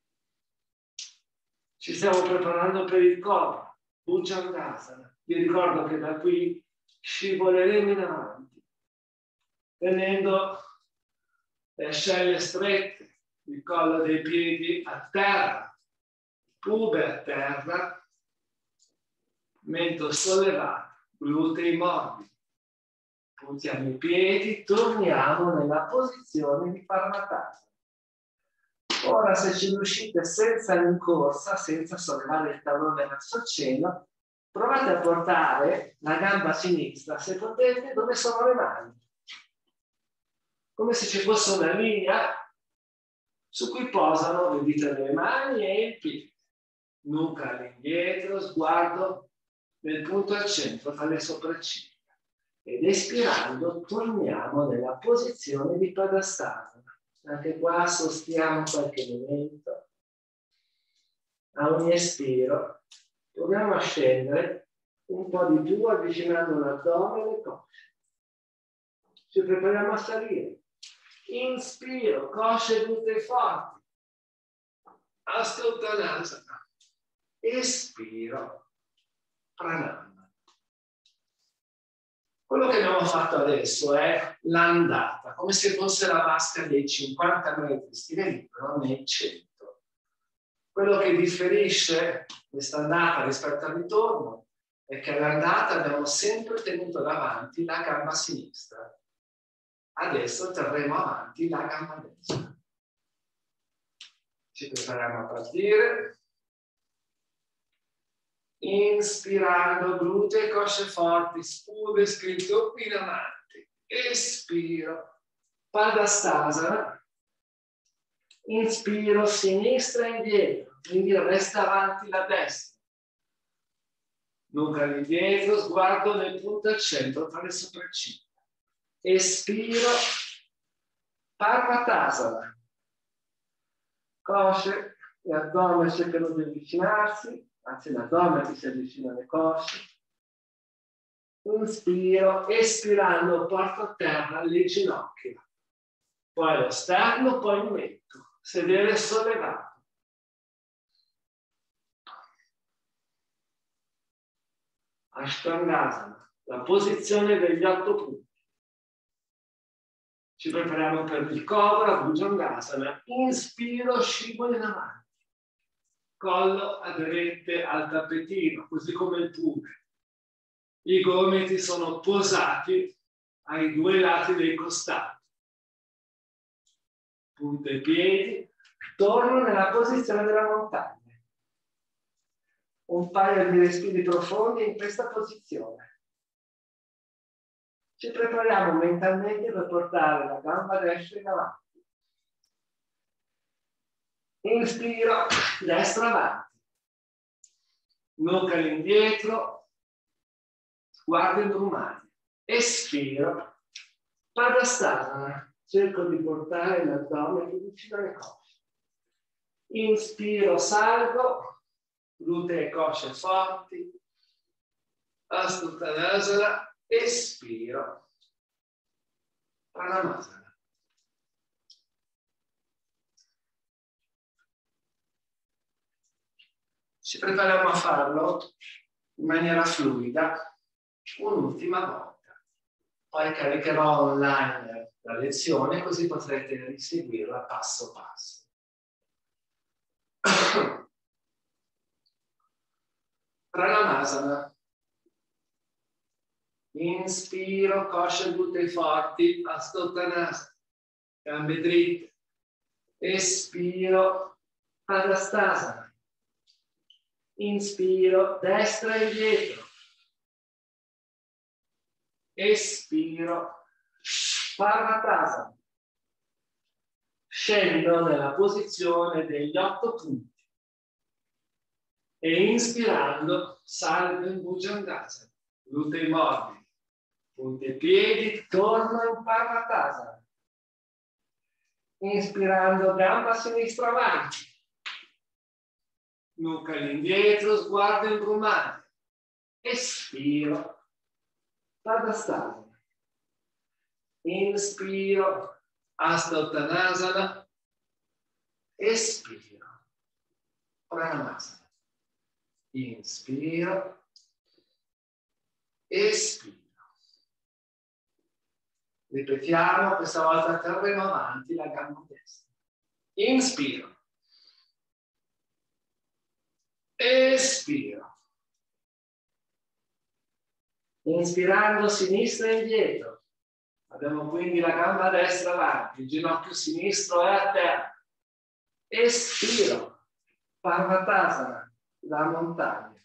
Ci stiamo preparando per il Cobra, Bhujangasana. Vi ricordo che da qui scivoleremo in avanti, tenendo le ascelle strette, il collo dei piedi a terra, pube a terra, mento sollevato, glutei morbidi. Puntiamo i piedi, torniamo nella posizione di Parvatasana. Ora, se ci riuscite senza rincorsa, senza sollevare il tallone verso il cielo, provate a portare la gamba sinistra, se potete, dove sono le mani. Come se ci fosse una linea su cui posano le dita delle mani e il piede. Nuca all'indietro, sguardo nel punto al centro tra le sopracciglia. Ed espirando torniamo nella posizione di Padasana. Anche qua sostiamo qualche momento. A ogni espiro torniamo a scendere un po' di più avvicinando l'addome e le cosce. Ci prepariamo a salire. Inspiro, cosce e glutei forti. Hasta Uttanasana. Espiro, Pranama. Quello che abbiamo fatto adesso è l'andata, come se fosse la vasca dei 50 metri stile libero nei 100. Quello che differisce questa andata rispetto al ritorno è che all'andata abbiamo sempre tenuto davanti la gamba sinistra. Adesso terremo avanti la gamba destra. Ci prepariamo a partire. Inspirando, glutei e cosce forti, spude scritto in avanti. Espiro, Padasana. Inspiro, sinistra e indietro, quindi resta avanti la destra. Nuca all'indietro, sguardo nel punto al centro tra le sopracciglia. Espiro, Parvatasana. Cosce e addome cercano di avvicinarsi. Anzi, l'addome che si avvicina alle cosce. Inspiro, espirando, porto a terra le ginocchia. Poi lo sterno, poi il mento. Sedere sollevato. Ashtangasana, la posizione degli 8 punti. Ci prepariamo per il Cobra, Bhujangasana. Inspiro, scivolo in avanti. Collo aderente al tappetino, così come il pube. I gomiti sono posati ai due lati dei costati. Punta i piedi, torno nella posizione della montagna. Un paio di respiri profondi in questa posizione. Ci prepariamo mentalmente per portare la gamba destra in avanti. Inspiro, destra avanti. Nuca all'indietro, sguardo in brumante. Espiro, Padasana. Cerco di portare l'addome più vicino alle cosce. Inspiro, salgo, glutei e cosce forti. Hasta Uttanasana. Espiro, Pranamāsana. Ci prepariamo a farlo in maniera fluida un'ultima volta. Poi caricherò online la lezione così potrete riseguirla passo passo. Pranamāsana. Inspiro, cosce e glutei forti, Hasta Uttanasana. Gambe dritte. Espiro, Padasana. Inspiro, destra e indietro. Espiro, Parvatasana. Scendo nella posizione degli 8 punti. E inspirando, salgo in Bhujangasana. Glutei morbidi. Punta i piedi, torno in Parvatasana. Inspirando, gamba sinistra avanti. nuca all'indietro, sguardo imbrumante. Espiro, Tadastasana. Inspiro, Hasta Uttanasana. Espiro, Pranamasana. Inspiro, espiro. Ripetiamo, questa volta terremo avanti la gamba destra. Inspiro. Espiro. Inspirando sinistra e indietro. Abbiamo quindi la gamba destra avanti, il ginocchio sinistro è a terra. Espiro. Parvatasana, la montagna.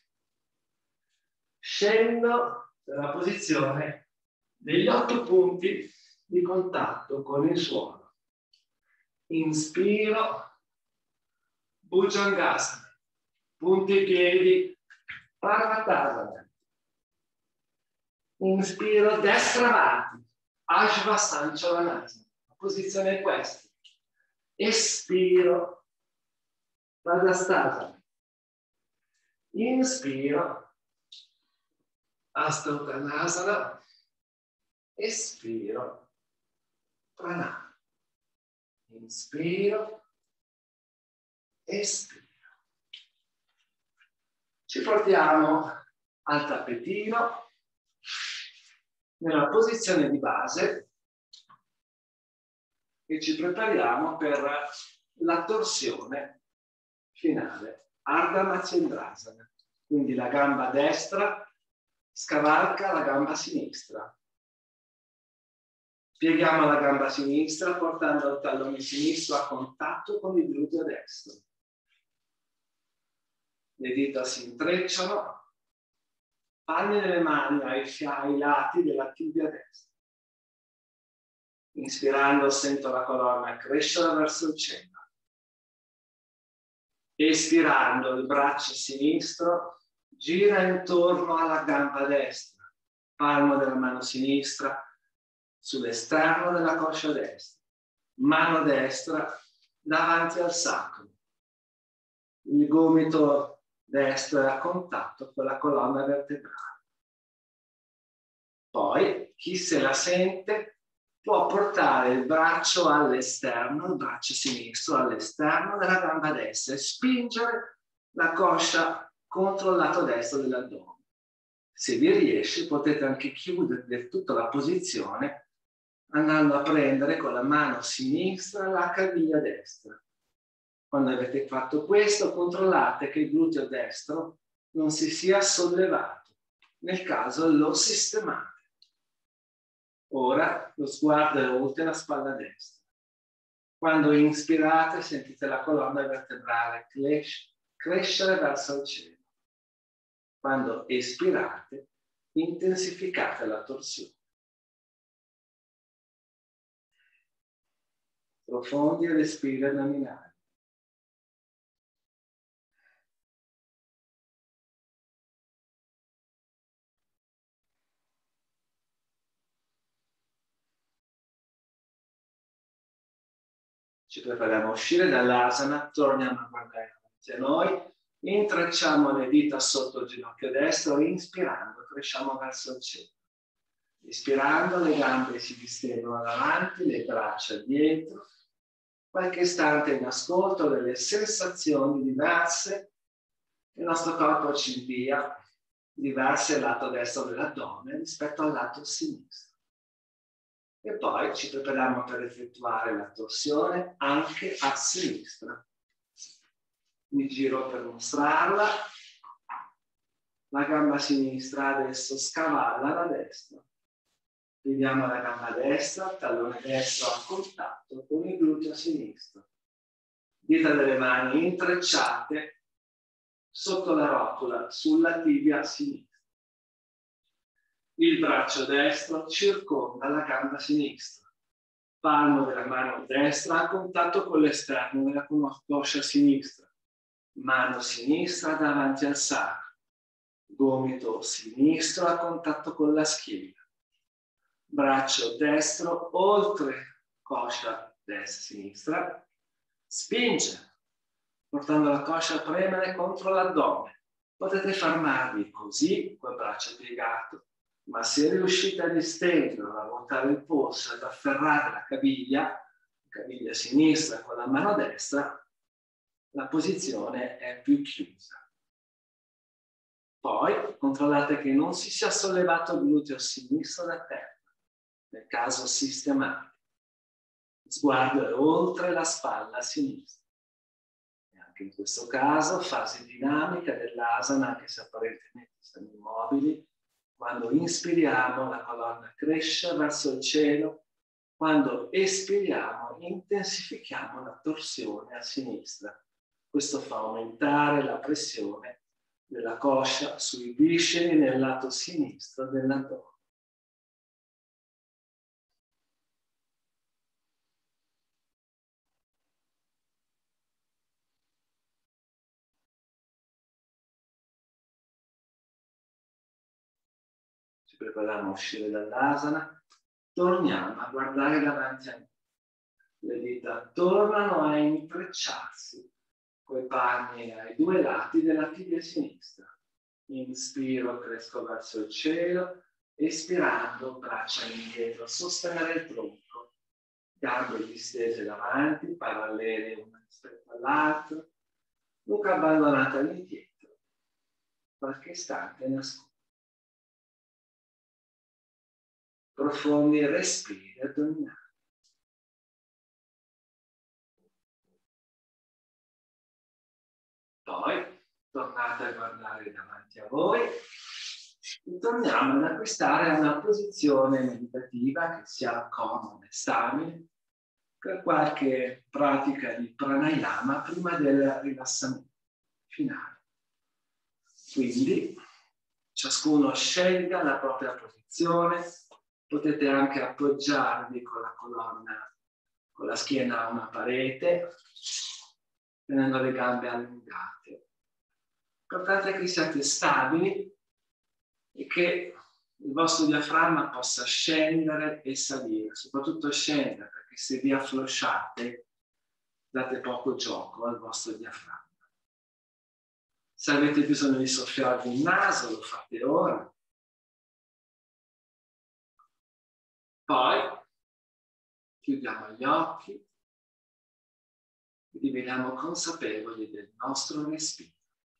Scendo nella posizione degli 8 punti di contatto con il suolo. Inspiro, Bhujangasana, punti piedi, Parvatasana. Inspiro, destra avanti, Ashvasanchalanasana, la posizione è questa. Espiro, Tadastasana. Inspiro, Hasta Uttanasana. Espiro, Pranama. Inspiro, espiro. Ci portiamo al tappetino nella posizione di base e ci prepariamo per la torsione finale, Ardha Matsyendrasana. Quindi la gamba destra scavalca la gamba sinistra. Pieghiamo la gamba sinistra portando il tallone sinistro a contatto con il gluteo destro. Le dita si intrecciano, palme delle mani ai lati della tibia destra. Inspirando sento la colonna crescere verso il centro. Espirando il braccio sinistro gira intorno alla gamba destra, palmo della mano sinistra sull'esterno della coscia destra, mano destra davanti al sacro. Il gomito destro è a contatto con la colonna vertebrale. Poi, chi se la sente può portare il braccio all'esterno, il braccio sinistro all'esterno della gamba destra e spingere la coscia contro il lato destro dell'addome. Se vi riesce, potete anche chiudere del tutto la posizione andando a prendere con la mano sinistra la caviglia destra. Quando avete fatto questo, controllate che il gluteo destro non si sia sollevato. Nel caso lo sistemate. Ora lo sguardo è oltre la spalla destra. Quando inspirate, sentite la colonna vertebrale crescere verso il cielo. Quando espirate, intensificate la torsione. Profondi respiri addominali. Ci prepariamo a uscire dall'asana, torniamo a guardare davanti a noi, intrecciamo le dita sotto il ginocchio destro, inspirando, cresciamo verso il cielo. Ispirando, le gambe si distendono davanti, le braccia dietro. Qualche istante in ascolto delle sensazioni diverse che il nostro corpo ci invia, diverse al lato destro dell'addome rispetto al lato sinistro. E poi ci prepariamo per effettuare la torsione anche a sinistra. Mi giro per mostrarla. La gamba sinistra adesso scavalla la destra. Vediamo la gamba destra, tallone destro a contatto con il gluteo sinistro. Dita delle mani intrecciate sotto la rotula, sulla tibia sinistra. Il braccio destro circonda la gamba sinistra. Palmo della mano destra a contatto con l'esterno della coscia sinistra. Mano sinistra davanti al sacro. Gomito sinistro a contatto con la schiena. Braccio destro oltre coscia destra-sinistra. Spinge. portando la coscia a premere contro l'addome. Potete fermarvi così, col braccio piegato, ma se riuscite a distenderlo, a ruotare il polso, ad afferrare la caviglia sinistra con la mano destra, la posizione è più chiusa. Poi controllate che non si sia sollevato il gluteo sinistro da terra, nel caso sistematico. Sguardo è oltre la spalla sinistra. E anche in questo caso, fase dinamica dell'asana, anche se apparentemente siamo immobili. Quando inspiriamo, la colonna cresce verso il cielo. Quando espiriamo, intensifichiamo la torsione a sinistra. Questo fa aumentare la pressione della coscia sui visceri nel lato sinistro dell'addome. Ci prepariamo a uscire dall'asana, torniamo a guardare davanti a noi. Le dita tornano a intrecciarsi coi palmi ai due lati della tibia sinistra. Inspiro, cresco verso il cielo, espirando, braccia indietro, sostenere il tronco, gambe distese davanti, parallele una rispetto all'altra, nuca abbandonata all'indietro, qualche istante nascosto. Profondi respiri addominali. Poi tornate a guardare davanti a voi e torniamo ad acquistare una posizione meditativa che sia comoda e stabile per qualche pratica di pranayama prima del rilassamento finale. Quindi ciascuno scelga la propria posizione, potete anche appoggiarvi con la colonna, con la schiena a una parete, tenendo le gambe allungate. L'importante è che siate stabili e che il vostro diaframma possa scendere e salire, soprattutto scendere, perché se vi afflosciate date poco gioco al vostro diaframma. Se avete bisogno di soffiarvi il naso, lo fate ora. Poi chiudiamo gli occhi e diveniamo consapevoli del nostro respiro.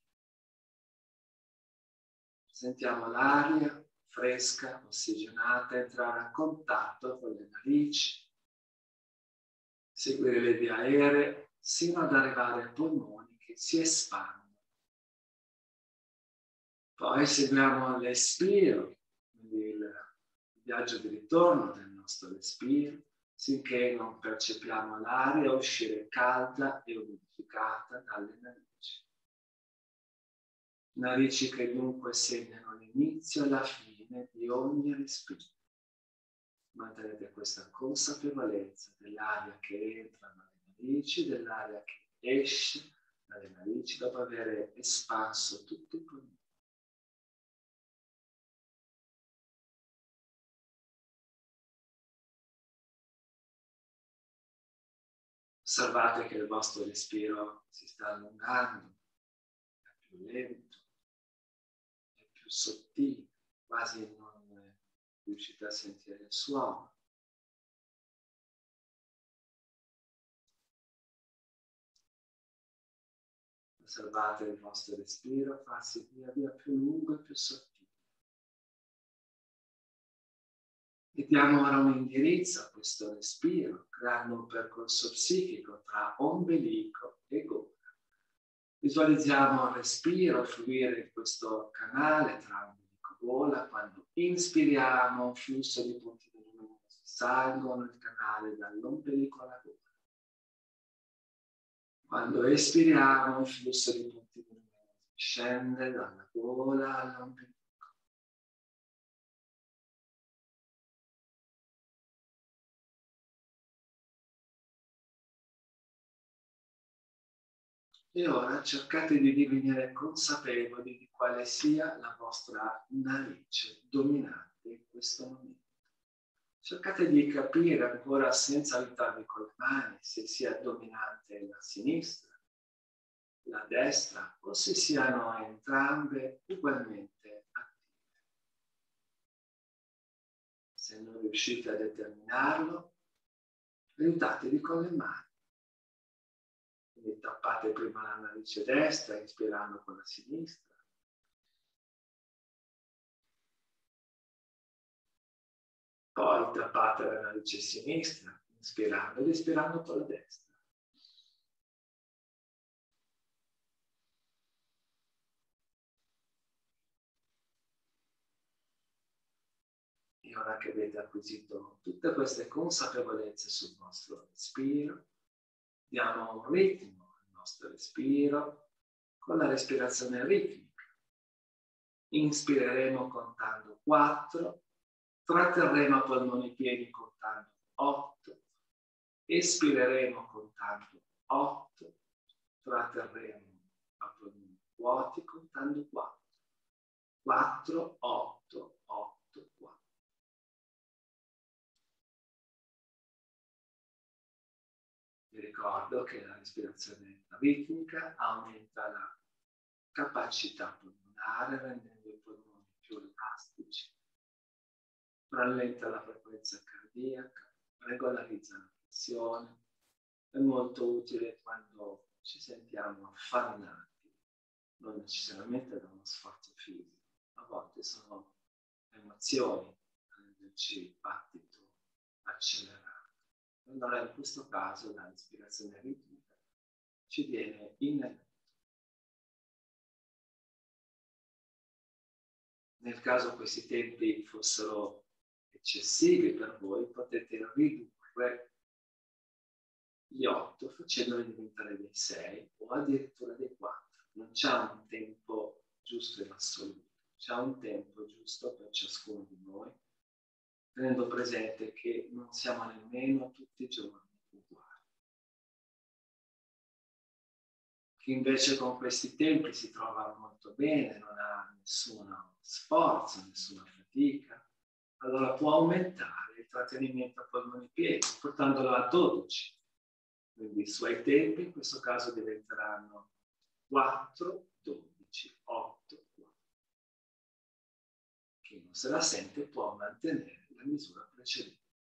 Sentiamo l'aria fresca, ossigenata, entrare a contatto con le narici, seguire le vie aeree sino ad arrivare ai polmoni che si espandono. Poi seguiamo l'espiro, quindi il viaggio di ritorno del nostro respiro, finché non percepiamo l'aria uscire calda e umidificata dalle narici. Narici che dunque segnano l'inizio e la fine di ogni respiro. Mantenete questa consapevolezza dell'aria che entra dalle narici, dell'aria che esce dalle narici dopo aver espanso tutto il polmone. Osservate che il vostro respiro si sta allungando, è più lento, è più sottile, quasi non riuscite a sentire il suono. Osservate il vostro respiro farsi via via più lungo e più sottile. E diamo ora un indirizzo a questo respiro, creando un percorso psichico tra ombelico e gola. Visualizziamo il respiro fluire in questo canale tra ombelico e gola. Quando inspiriamo, un flusso di punti luminosi salgono il canale dall'ombelico alla gola. Quando espiriamo, un flusso di punti luminosi scende dalla gola all'ombelico. E ora cercate di divenire consapevoli di quale sia la vostra narice dominante in questo momento. Cercate di capire ancora senza aiutarvi con le mani se sia dominante la sinistra la destra o se siano entrambe ugualmente attive. Se non riuscite a determinarlo, aiutatevi con le mani. Quindi tappate prima la narice destra, inspirando con la sinistra. Poi tappate la narice sinistra, inspirando ed espirando con la destra. E ora che avete acquisito tutte queste consapevolezze sul vostro respiro, diamo un ritmo al nostro respiro con la respirazione ritmica. Inspireremo contando 4, tratterremo a polmoni pieni contando 8, espireremo contando 8, tratterremo a polmoni vuoti contando 4. 4, 8, 8, 4. Vi ricordo che la respirazione ritmica aumenta la capacità polmonare, rendendo i polmoni più elastici, rallenta la frequenza cardiaca, regolarizza la pressione, è molto utile quando ci sentiamo affannati, non necessariamente da uno sforzo fisico, a volte sono emozioni a renderci il battito accelerato. Allora in questo caso la respirazione ritmica ci viene in aiuto. Nel caso questi tempi fossero eccessivi per voi, potete ridurre gli 8 facendoli diventare dei 6 o addirittura dei 4. Non c'è un tempo giusto in assoluto, c'è un tempo giusto per ciascuno di noi, tenendo presente che non siamo nemmeno tutti i giorni uguali. Chi invece con questi tempi si trova molto bene, non ha nessuno sforzo, nessuna fatica, allora può aumentare il trattenimento a polmoni pieni, portandolo a 12. Quindi i suoi tempi in questo caso diventeranno 4, 12, 8, 4. Chi non se la sente può mantenere la misura precedente.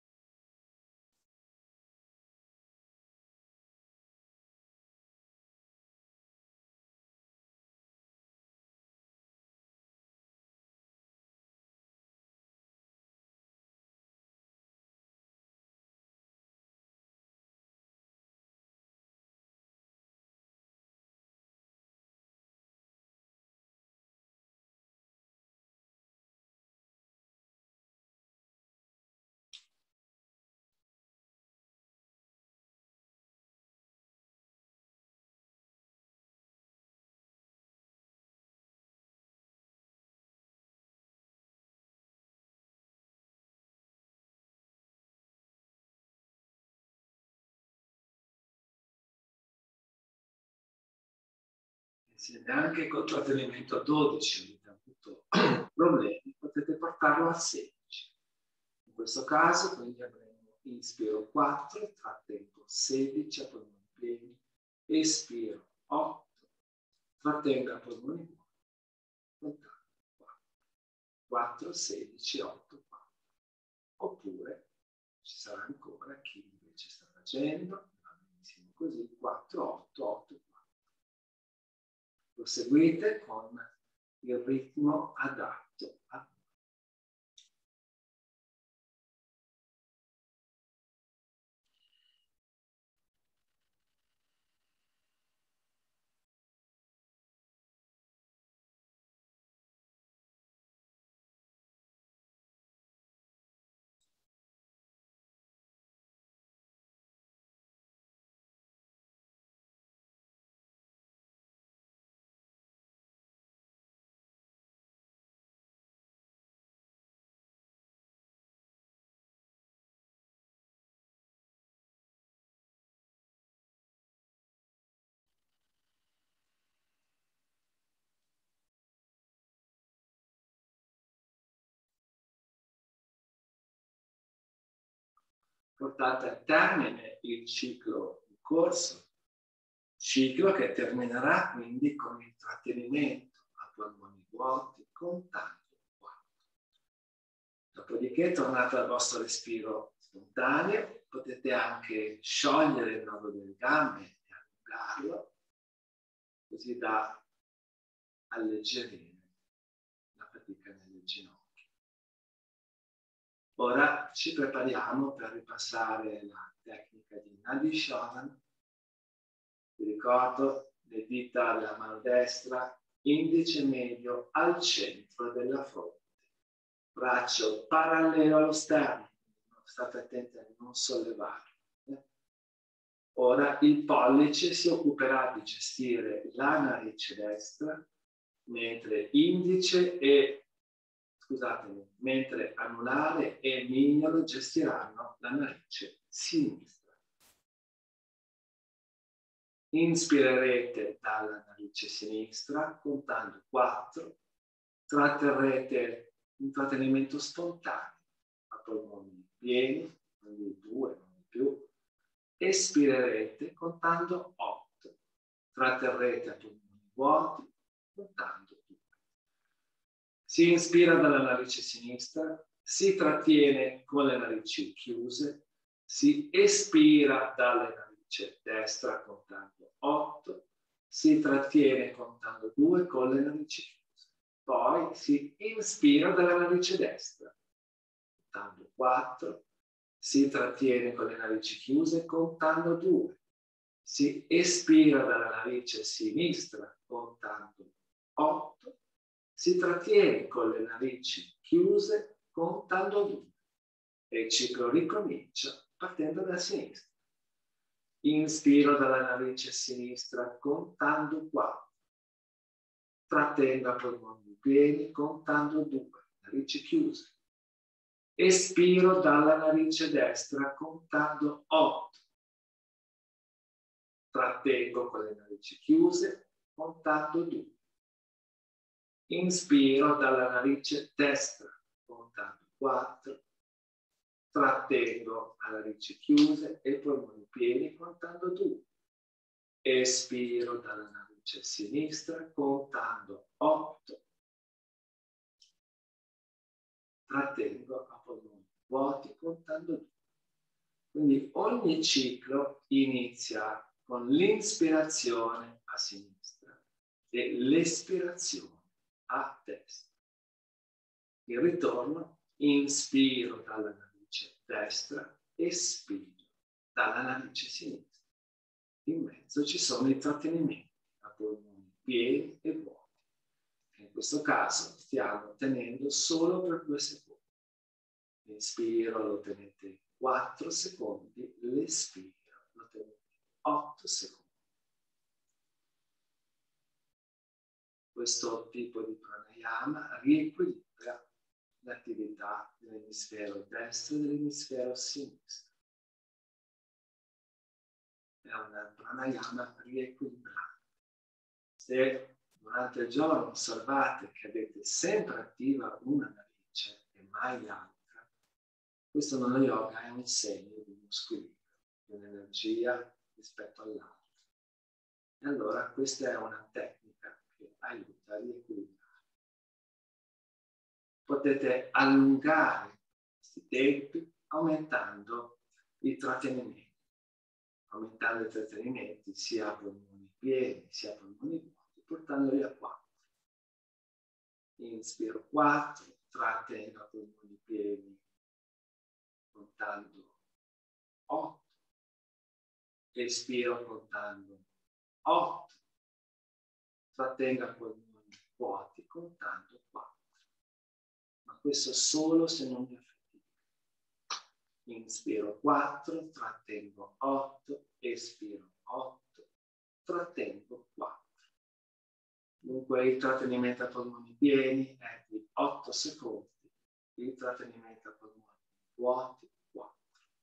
Se neanche col trattenimento a 12 avete avuto problemi, potete portarlo a 16. In questo caso quindi avremo inspiro 4, trattengo 16 a polmoni pieni, espiro 8, trattengo a polmoni vuoti, contando 4, 16, 8, 4. Oppure ci sarà ancora chi invece sta facendo, va benissimo così, 4, 8, 8, 4. Proseguite con il ritmo adatto a voi. Portate a termine il ciclo in corso, ciclo che terminerà quindi con il trattenimento a polmoni vuoti contando 4. Dopodiché, tornate al vostro respiro spontaneo, potete anche sciogliere il nodo delle gambe e allungarlo, così da alleggerire la fatica nelle ginocchia. Ora ci prepariamo per ripassare la tecnica di Nadi Shodhana. Vi ricordo le dita della mano destra, indice medio al centro della fronte, braccio parallelo allo sterno, state attenti a non sollevarlo. Ora il pollice si occuperà di gestire la narice destra, mentre mentre anulare e mignolo gestiranno la narice sinistra. Inspirerete dalla narice sinistra contando 4, tratterrete un trattenimento spontaneo a polmoni pieni, quindi 2, non di più. Espirerete contando 8, tratterrete a polmoni vuoti contando 2. Si inspira dalla narice sinistra, si trattiene con le narici chiuse, si espira dalle narici destra contando 8, si trattiene contando 2 con le narici chiuse. Poi si inspira dalla narice destra, contando 4, si trattiene con le narici chiuse contando 2, si espira dalla narice sinistra contando 8, si trattiene con le narici chiuse contando 2 e il ciclo ricomincia partendo da sinistra. Inspiro dalla narice sinistra contando 4, trattengo a polmoni pieni contando 2, narici chiuse. Espiro dalla narice destra contando 8, trattengo con le narici chiuse contando 2. Inspiro dalla narice destra contando 4, trattengo a narici chiuse e polmoni pieni contando 2. Espiro dalla narice sinistra contando 8, trattengo a polmoni vuoti contando 2. Quindi ogni ciclo inizia con l'inspirazione a sinistra e l'espirazione a destra. Il ritorno, inspiro dalla narice destra, espiro dalla narice sinistra. In mezzo ci sono i trattenimenti a polmoni pieni e vuoti. In questo caso stiamo tenendo solo per 2 secondi. L'inspiro lo tenete 4 secondi, l'espiro lo tenete 8 secondi. Questo tipo di pranayama riequilibra l'attività dell'emisfero destro e dell'emisfero sinistro. È un pranayama riequilibrato. Se durante il giorno osservate che avete sempre attiva una narice e mai l'altra, questo non yoga è un segno di uno squilibrio, di un'energia rispetto all'altra. E allora questa è una tecnica che aiuta a riequilibrare. Potete allungare questi tempi aumentando i trattenimenti. Aumentando i trattenimenti sia a polmoni pieni sia a polmoni vuoti, portandoli a 4. Inspiro 4, trattengo a polmoni pieni contando 8, espiro contando 8, trattengo a polmoni vuoti contando 4. Ma questo solo se non mi affatico. Inspiro 4, trattengo 8, espiro 8, trattengo 4. Dunque il trattenimento a polmoni pieni è di 8 secondi, il trattenimento a polmoni vuoti 4.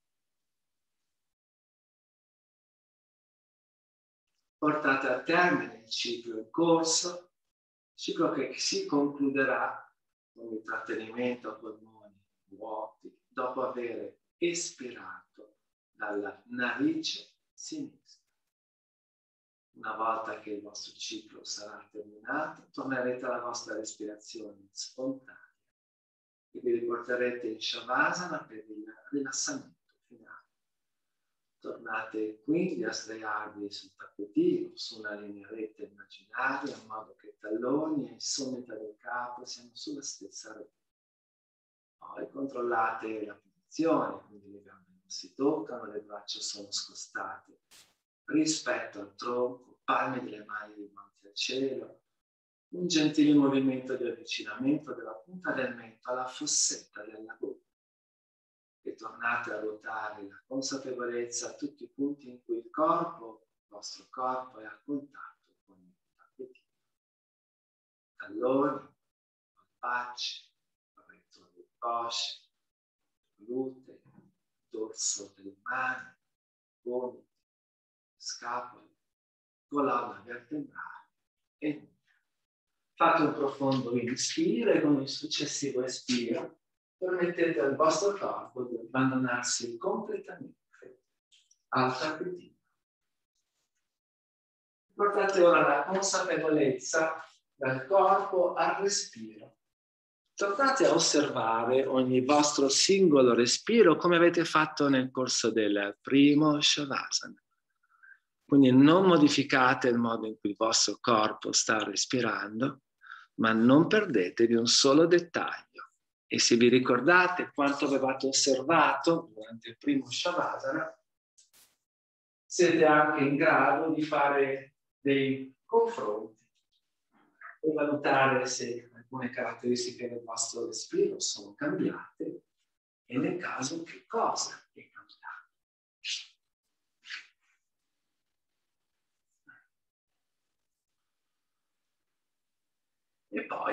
Portate a termine il ciclo in corso, ciclo che si concluderà con il trattenimento a polmoni vuoti dopo aver espirato dalla narice sinistra. Una volta che il vostro ciclo sarà terminato, tornerete alla vostra respirazione spontanea e vi riporterete in Shavasana per il rilassamento finale. Tornate quindi a sdraiarvi sul tappetino, su una linea retta immaginaria, in modo che i talloni e il sommità del capo siano sulla stessa rete. Poi controllate la posizione, quindi le gambe non si toccano, le braccia sono scostate rispetto al tronco, palme delle mani davanti al cielo, un gentile movimento di avvicinamento della punta del mento alla fossetta della gola. E tornate a ruotare la consapevolezza a tutti i punti in cui il vostro corpo è a contatto con il tappetino. Talloni, polpacci, retro del posce, glutei, dorso delle mani, gomiti, scapole, colonna vertebrale e nuca. Fate un profondo inspiro e con il successivo espiro permettete al vostro corpo di abbandonarsi completamente al tappetino. Portate ora la consapevolezza dal corpo al respiro. Tornate a osservare ogni vostro singolo respiro come avete fatto nel corso del primo Shavasana. Quindi non modificate il modo in cui il vostro corpo sta respirando, ma non perdetevi un solo dettaglio. E se vi ricordate quanto avevate osservato durante il primo Shavasana, siete anche in grado di fare dei confronti e valutare se alcune caratteristiche del vostro respiro sono cambiate e nel caso che cosa è cambiato. E poi,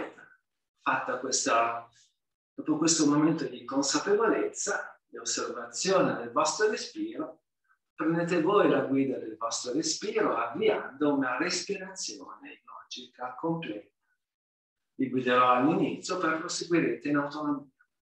dopo questo momento di consapevolezza, di osservazione del vostro respiro, prendete voi la guida del vostro respiro avviando una respirazione logica completa. Vi guiderò all'inizio, poi proseguirete in autonomia.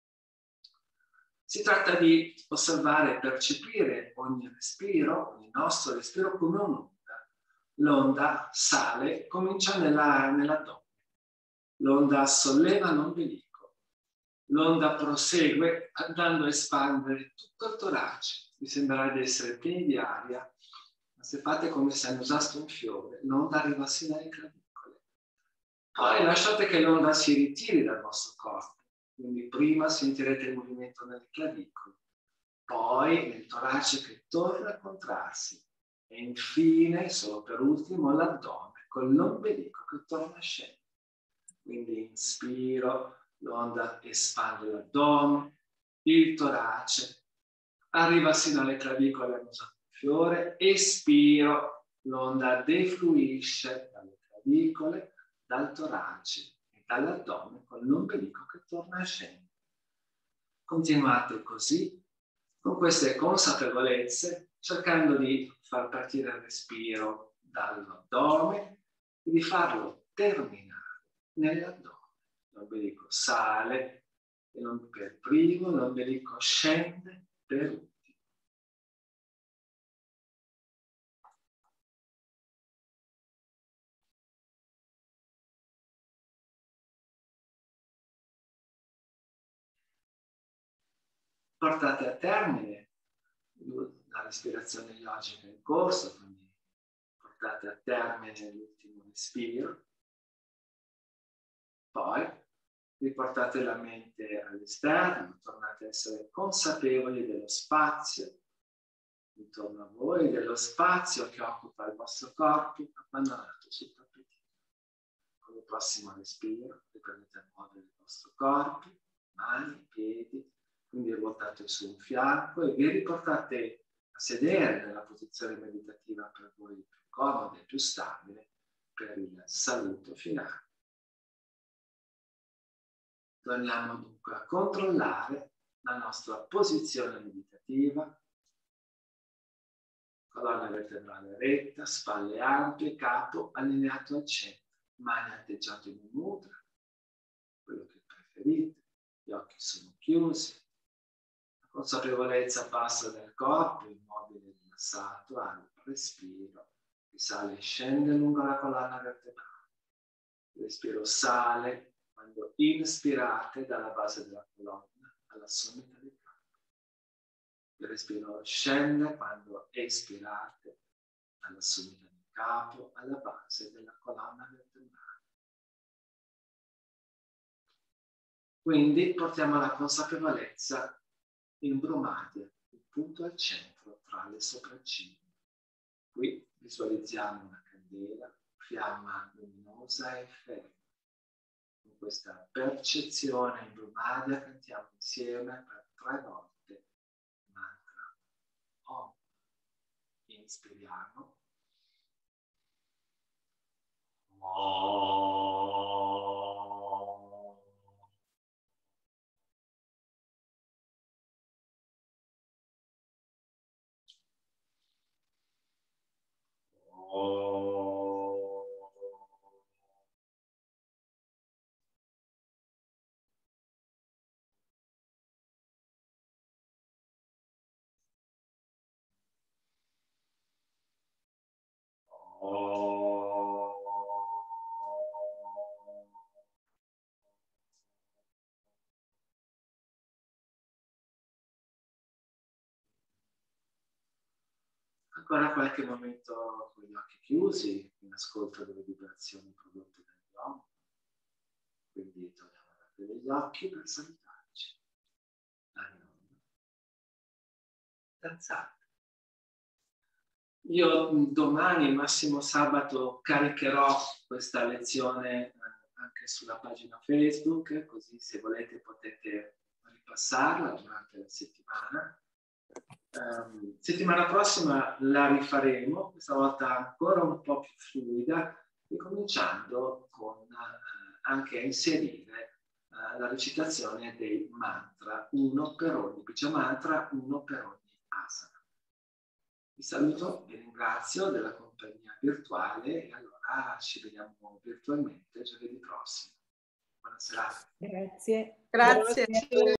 Si tratta di osservare e percepire ogni nostro respiro come un'onda. L'onda sale, comincia nell'addome. L'onda solleva l'ombelico. L'onda prosegue andando a espandere tutto il torace. Vi sembrerà di essere pieni di aria, ma se fate come se annusaste un fiore, l'onda arriva sino alle clavicole. Poi lasciate che l'onda si ritiri dal vostro corpo. Quindi prima sentirete il movimento nelle clavicole, poi nel torace che torna a contrarsi e infine, solo per ultimo, l'addome con l'ombelico che torna a scendere. Quindi inspiro, l'onda espande l'addome, il torace, arriva sino alle clavicole annusando un fiore, espiro, l'onda defluisce dalle clavicole, dal torace e dall'addome con l'ombelico che torna a scendere. Continuate così, con queste consapevolezze, cercando di far partire il respiro dall'addome e di farlo terminare nell'addome. L'ombelico sale per primo, l'ombelico scende per ultimo. Portate a termine la respirazione yogica in corso, quindi portate a termine l'ultimo respiro. Poi riportate la mente all'esterno, tornate a essere consapevoli dello spazio intorno a voi, dello spazio che occupa il vostro corpo abbandonato sul tappetino. Con il prossimo respiro riprendete a muovere il vostro corpo, mani, piedi, quindi ruotate su un fianco e vi riportate a sedere nella posizione meditativa per voi più comoda e più stabile per il saluto finale. Torniamo dunque a controllare la nostra posizione meditativa, colonna vertebrale retta, spalle ampie, capo allineato al centro, mani atteggiate in un mudra, quello che preferite, gli occhi sono chiusi, la consapevolezza passa dal corpo immobile e rilassato al respiro Il sale scende lungo la colonna vertebrale. Il respiro sale quando inspirate dalla base della colonna alla sommità del capo. Il respiro scende quando espirate dalla sommità del capo alla base della colonna vertebrale. Quindi portiamo la consapevolezza in Brumadhya, il punto al centro tra le sopracciglia. Qui visualizziamo una candela, fiamma luminosa e ferma. Con questa percezione in Brumadhya cantiamo insieme per 3 volte il mantra Om. Inspiriamo. Ancora qualche momento con gli occhi chiusi, in ascolto delle vibrazioni prodotte dagli occhi. Quindi torniamo ad aprire gli occhi per salutarci. Danzate. Io domani, massimo sabato, caricherò questa lezione anche sulla pagina Facebook, così se volete potete ripassarla durante la settimana. Settimana prossima la rifaremo, questa volta ancora un po' più fluida, ricominciando con anche a inserire la recitazione dei mantra, uno per ogni bija mantra, uno per ogni asana. Vi saluto, vi ringrazio della compagnia virtuale e allora ci vediamo virtualmente giovedì prossimo. Buona serata. Grazie. Grazie.